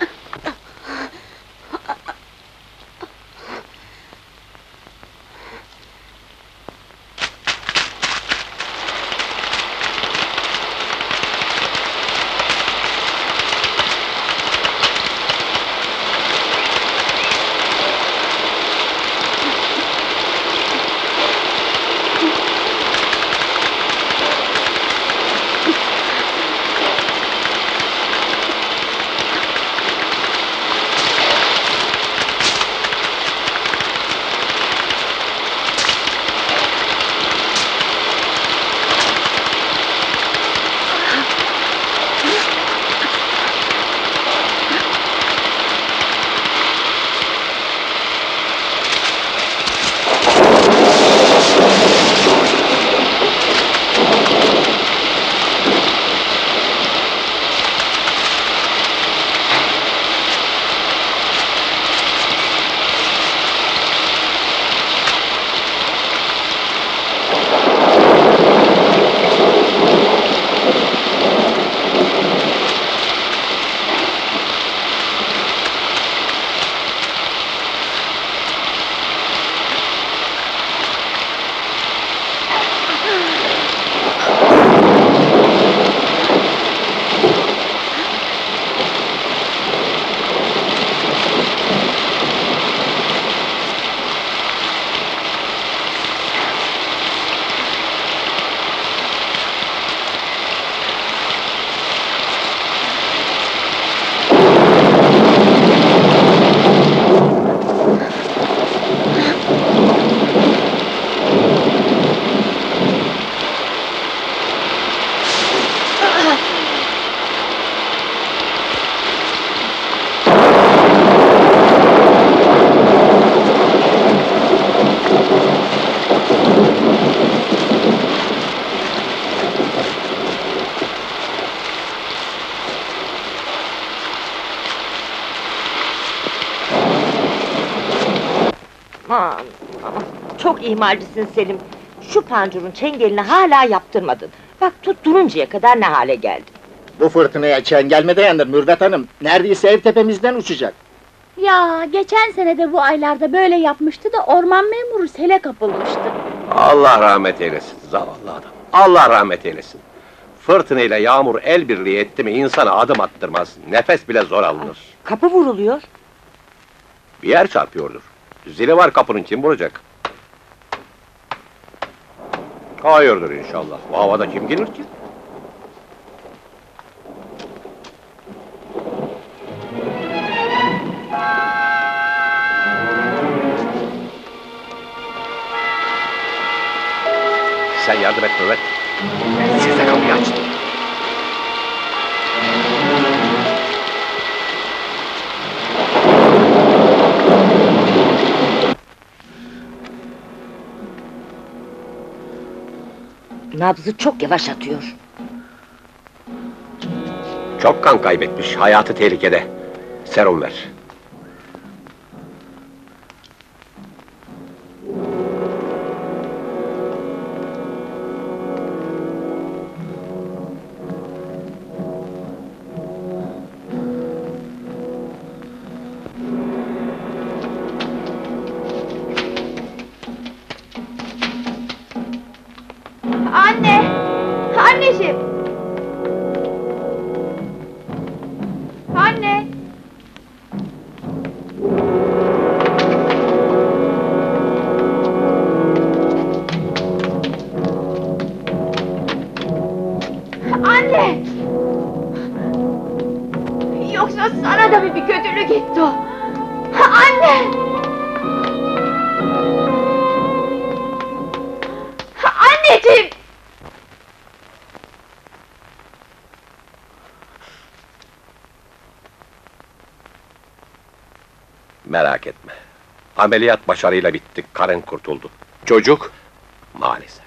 Aman, aman, çok ihmalcisin Selim. Şu pancurun çengelini hala yaptırmadın. Bak tut duruncaya kadar ne hale geldi. Bu fırtınaya çengel mi dayanır Mürvet Hanım? Neredeyse ev tepemizden uçacak. Ya geçen sene de bu aylarda böyle yapmıştı da orman memuru sele kapılmıştı. Allah rahmet eylesin, zavallı adam. Allah rahmet eylesin. Fırtınayla yağmur el birliği etti mi insana adım attırmaz, nefes bile zor alınır. Kapı vuruluyor. Bir yer çarpıyordur. Zili var kapının, kim vuracak? Hayırdır inşallah, bu havada kim gelir ki? yardım et Mehmet. Siz de kapıyı açın. Nabzı çok yavaş atıyor. Çok kan kaybetmiş, hayatı tehlikede. Serum ver. Anne! Anneciğim! Anne! Anne! Yoksa sana da mı bir kötülük etti o? Anne! Anneciğim! Merak etme. Ameliyat başarıyla bitti, karın kurtuldu. Çocuk, Maalesef.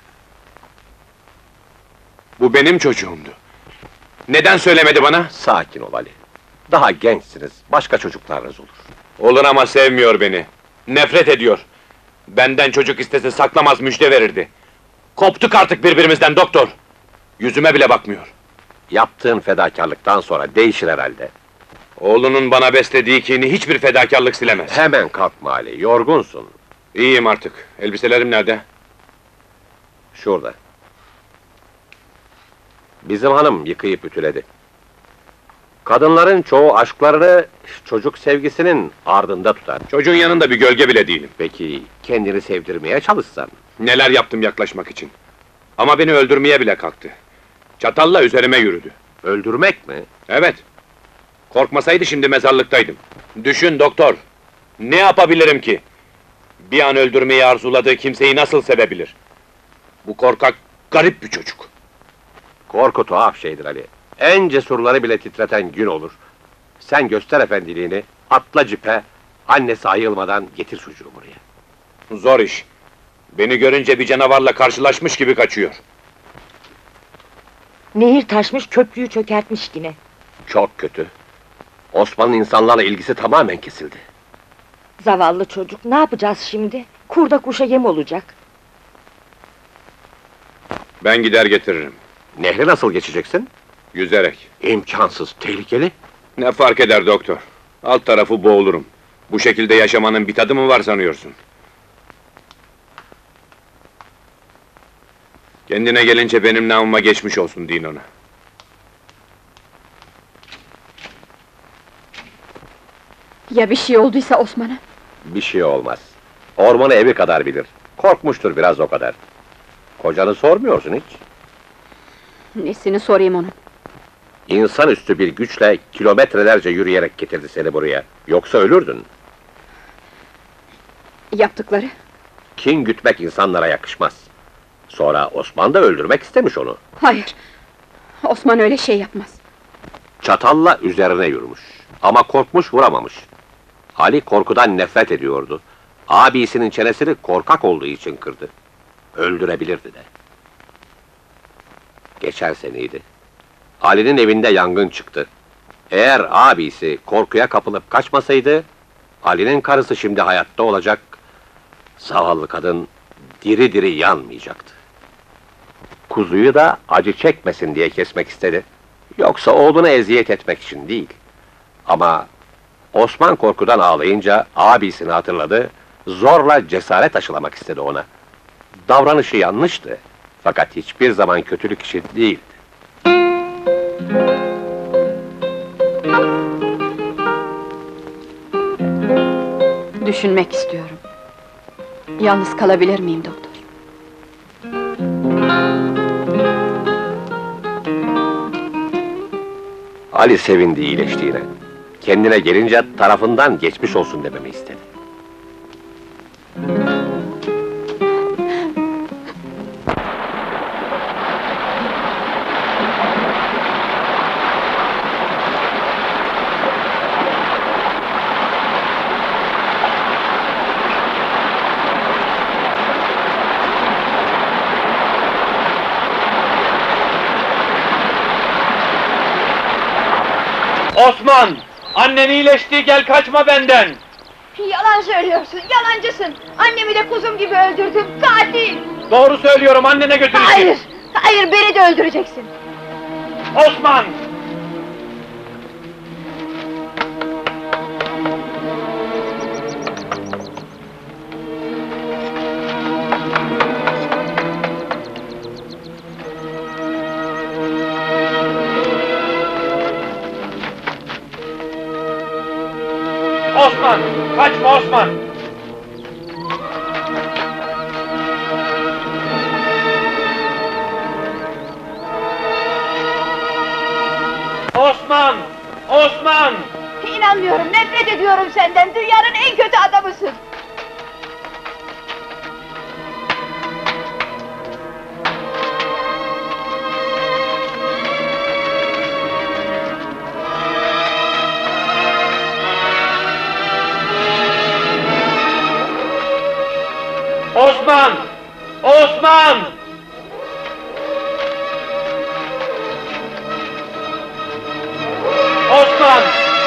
bu benim çocuğumdu. Neden söylemedi bana? Sakin ol Ali. Daha gençsiniz, başka çocuklarınız olur. Olur ama sevmiyor beni. Nefret ediyor. Benden çocuk istese saklamaz müjde verirdi. Koptuk artık birbirimizden doktor. Yüzüme bile bakmıyor. Yaptığın fedakarlıktan sonra değişir herhalde. Oğlunun bana beslediği kini hiçbir fedakarlık silemez. Hemen kalkma Ali, yorgunsun. İyiyim artık. Elbiselerim nerede? Şurada. Bizim hanım yıkayıp ütüledi. Kadınların çoğu aşklarını çocuk sevgisinin ardında tutar. Çocuğun yanında bir gölge bile değilim. Peki kendini sevdirmeye çalışsan? Neler yaptım yaklaşmak için. Ama beni öldürmeye bile kalktı. Çatalla üzerime yürüdü. Öldürmek mi? Evet. Korkmasaydı şimdi mezarlıktaydım. Düşün doktor. Ne yapabilirim ki? Bir an öldürmeyi arzuladığı kimseyi nasıl sevebilir? Bu korkak, garip bir çocuk. Korku tuhaf şeydir Ali. En cesurları bile titreten gün olur. Sen göster efendiliğini, atla cipe, annesi ayılmadan getir çocuğu buraya. Zor iş. Beni görünce bir canavarla karşılaşmış gibi kaçıyor. Nehir taşmış, köprüyü çökertmiş yine. Çok kötü. Osman'ın insanlarla ilgisi tamamen kesildi. Zavallı çocuk, ne yapacağız şimdi? Kurda kuşa yem olacak. Ben gider getiririm. Nehri nasıl geçeceksin? Yüzerek. İmkansız, tehlikeli. Ne fark eder doktor? Alt tarafı boğulurum. Bu şekilde yaşamanın bir tadı mı var sanıyorsun? Kendine gelince benim namıma geçmiş olsun deyin ona. Ya bir şey olduysa Osman'a? Bir şey olmaz. Ormanı evi kadar bilir. Korkmuştur biraz o kadar. Kocanı sormuyorsun hiç. Nesini sorayım onun? İnsanüstü bir güçle kilometrelerce yürüyerek getirdi seni buraya. Yoksa ölürdün. Yaptıkları? Kin gütmek insanlara yakışmaz. Sonra Osman da öldürmek istemiş onu. Hayır! Osman öyle şey yapmaz. Çatalla üzerine yürümüş. Ama korkmuş, vuramamış. Ali korkudan nefret ediyordu. Abisinin çenesini korkak olduğu için kırdı. Öldürebilirdi de. Geçen seneydi. Ali'nin evinde yangın çıktı. Eğer abisi korkuya kapılıp kaçmasaydı, Ali'nin karısı şimdi hayatta olacak, zavallı kadın diri diri yanmayacaktı. Kuzuyu da acı çekmesin diye kesmek istedi. Yoksa oğluna eziyet etmek için değil. Ama Osman korkudan ağlayınca abisini hatırladı, zorla cesaret aşılamak istedi ona. Davranışı yanlıştı, fakat hiçbir zaman kötülük için değildi. Düşünmek istiyorum. Yalnız kalabilir miyim doktor? Ali sevindi iyileştiğine. Kendine gelince tarafından geçmiş olsun dememi istedi. Osman! Annen iyileşti, gel kaçma benden! Yalan söylüyorsun, yalancısın! Annemi de kuzum gibi öldürdün, katil! Doğru söylüyorum, annene götür işi! Hayır, hayır beni de öldüreceksin! Osman! Osman! Kaçma Osman! Osman! Osman! İnanmıyorum, nefret ediyorum senden, dünyanın en kötü adamısın! Osman! Osman! Osman!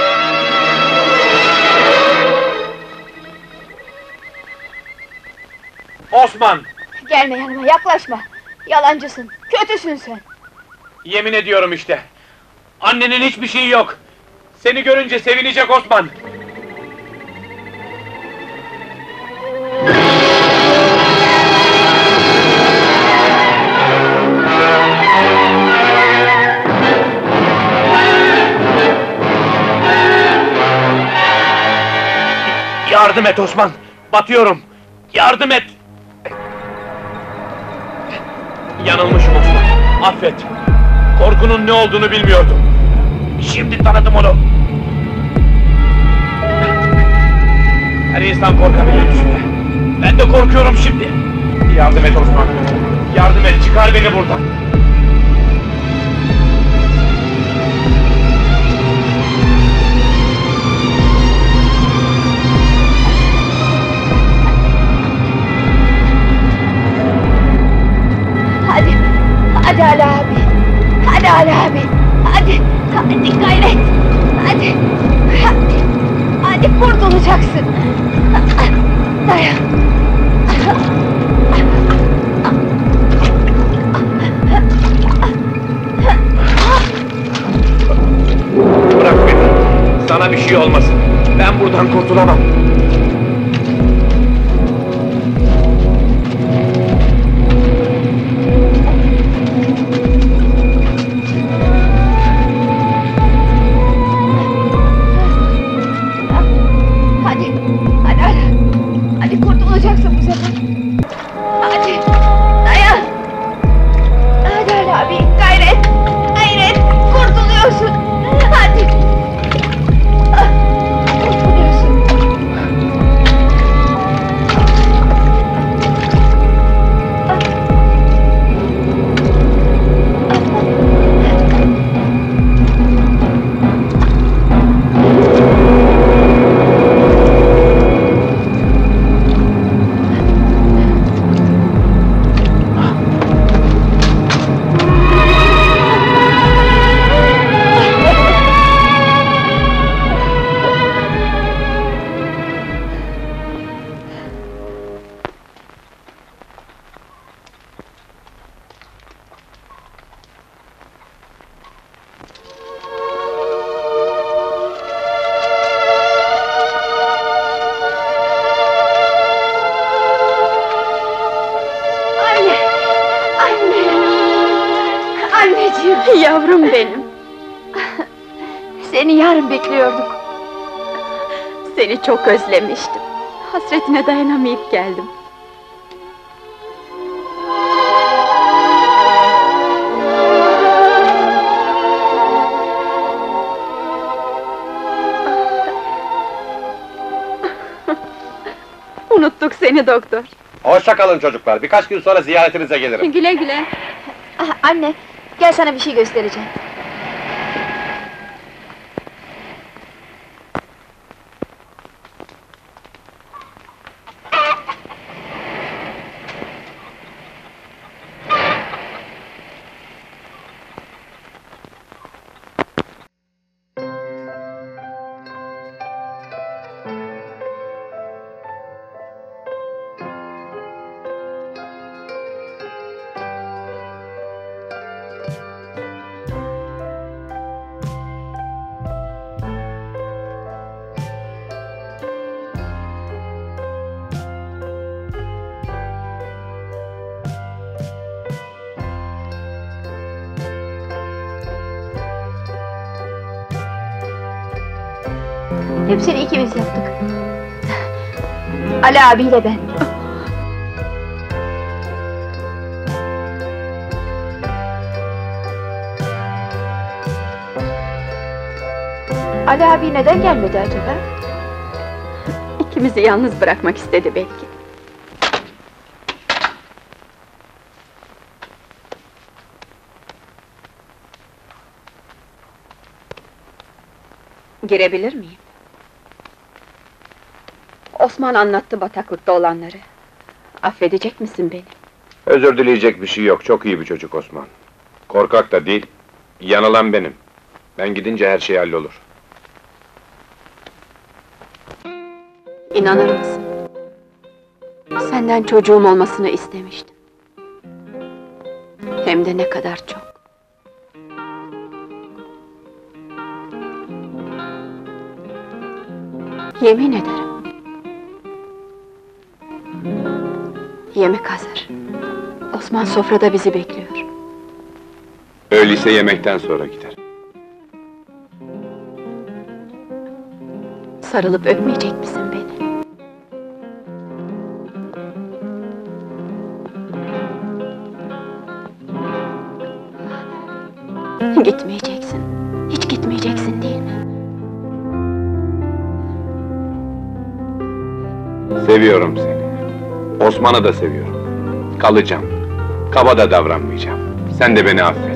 Osman! Gelme yanıma, yaklaşma! Yalancısın, kötüsün sen! Yemin ediyorum işte! Annenin hiçbir şeyi yok! Seni görünce sevinecek Osman! Yardım et Osman! Batıyorum! Yardım et! Yanılmışım Osman! Affet! Korkunun ne olduğunu bilmiyordum! Şimdi tanıdım onu! Her insan korkabilir işte! Ben de korkuyorum şimdi! Yardım et Osman! Yardım et, çıkar beni buradan! Hadi, hadi Ali abi! Hadi Ali abi! Hadi, hadi gayret! Hadi, hadi! Hadi kurtulacaksın! Dayan! Bırak beni! Sana bir şey olmasın! Ben buradan kurtulamam! Hadi, hadi Ali! Hadi kurtulacaksın bu sefer! Hadi, dayan! Hadi Ali abi, gayret! Gayret! Kurtuluyorsun! Hadi! Ah, kurtuluyorsun! Anne! Anne! Anneciğim! Yavrum benim! Seni yarın bekliyorduk. Seni çok özlemiştim. Hasretine dayanamayıp geldim. Unuttuk seni doktor. Hoşça kalın çocuklar, birkaç gün sonra ziyaretinize gelirim. Güle güle. Ah, anne, gel sana bir şey göstereceğim. Hepsini ikimiz yaptık. Ali abiyle ben. Ali abi neden gelmedi acaba? İkimizi yalnız bırakmak istedi belki. Girebilir miyim? Osman anlattı bataklıkta olanları. Affedecek misin beni? Özür dileyecek bir şey yok, çok iyi bir çocuk Osman. Korkak da değil, yanılan benim. Ben gidince her şey hallolur. İnanır mısın? Senden çocuğum olmasını istemiştim. Hem de ne kadar çok. Yemin ederim. Yemek hazır. Osman sofrada bizi bekliyor. Öyleyse yemekten sonra gider. Sarılıp öpmeyecek misin beni? Gitmeyeceksin. Hiç gitmeyeceksin değil mi? Seviyorum seni. Osman'ı da seviyorum. Kalacağım. Kaba da davranmayacağım. Sen de beni affet.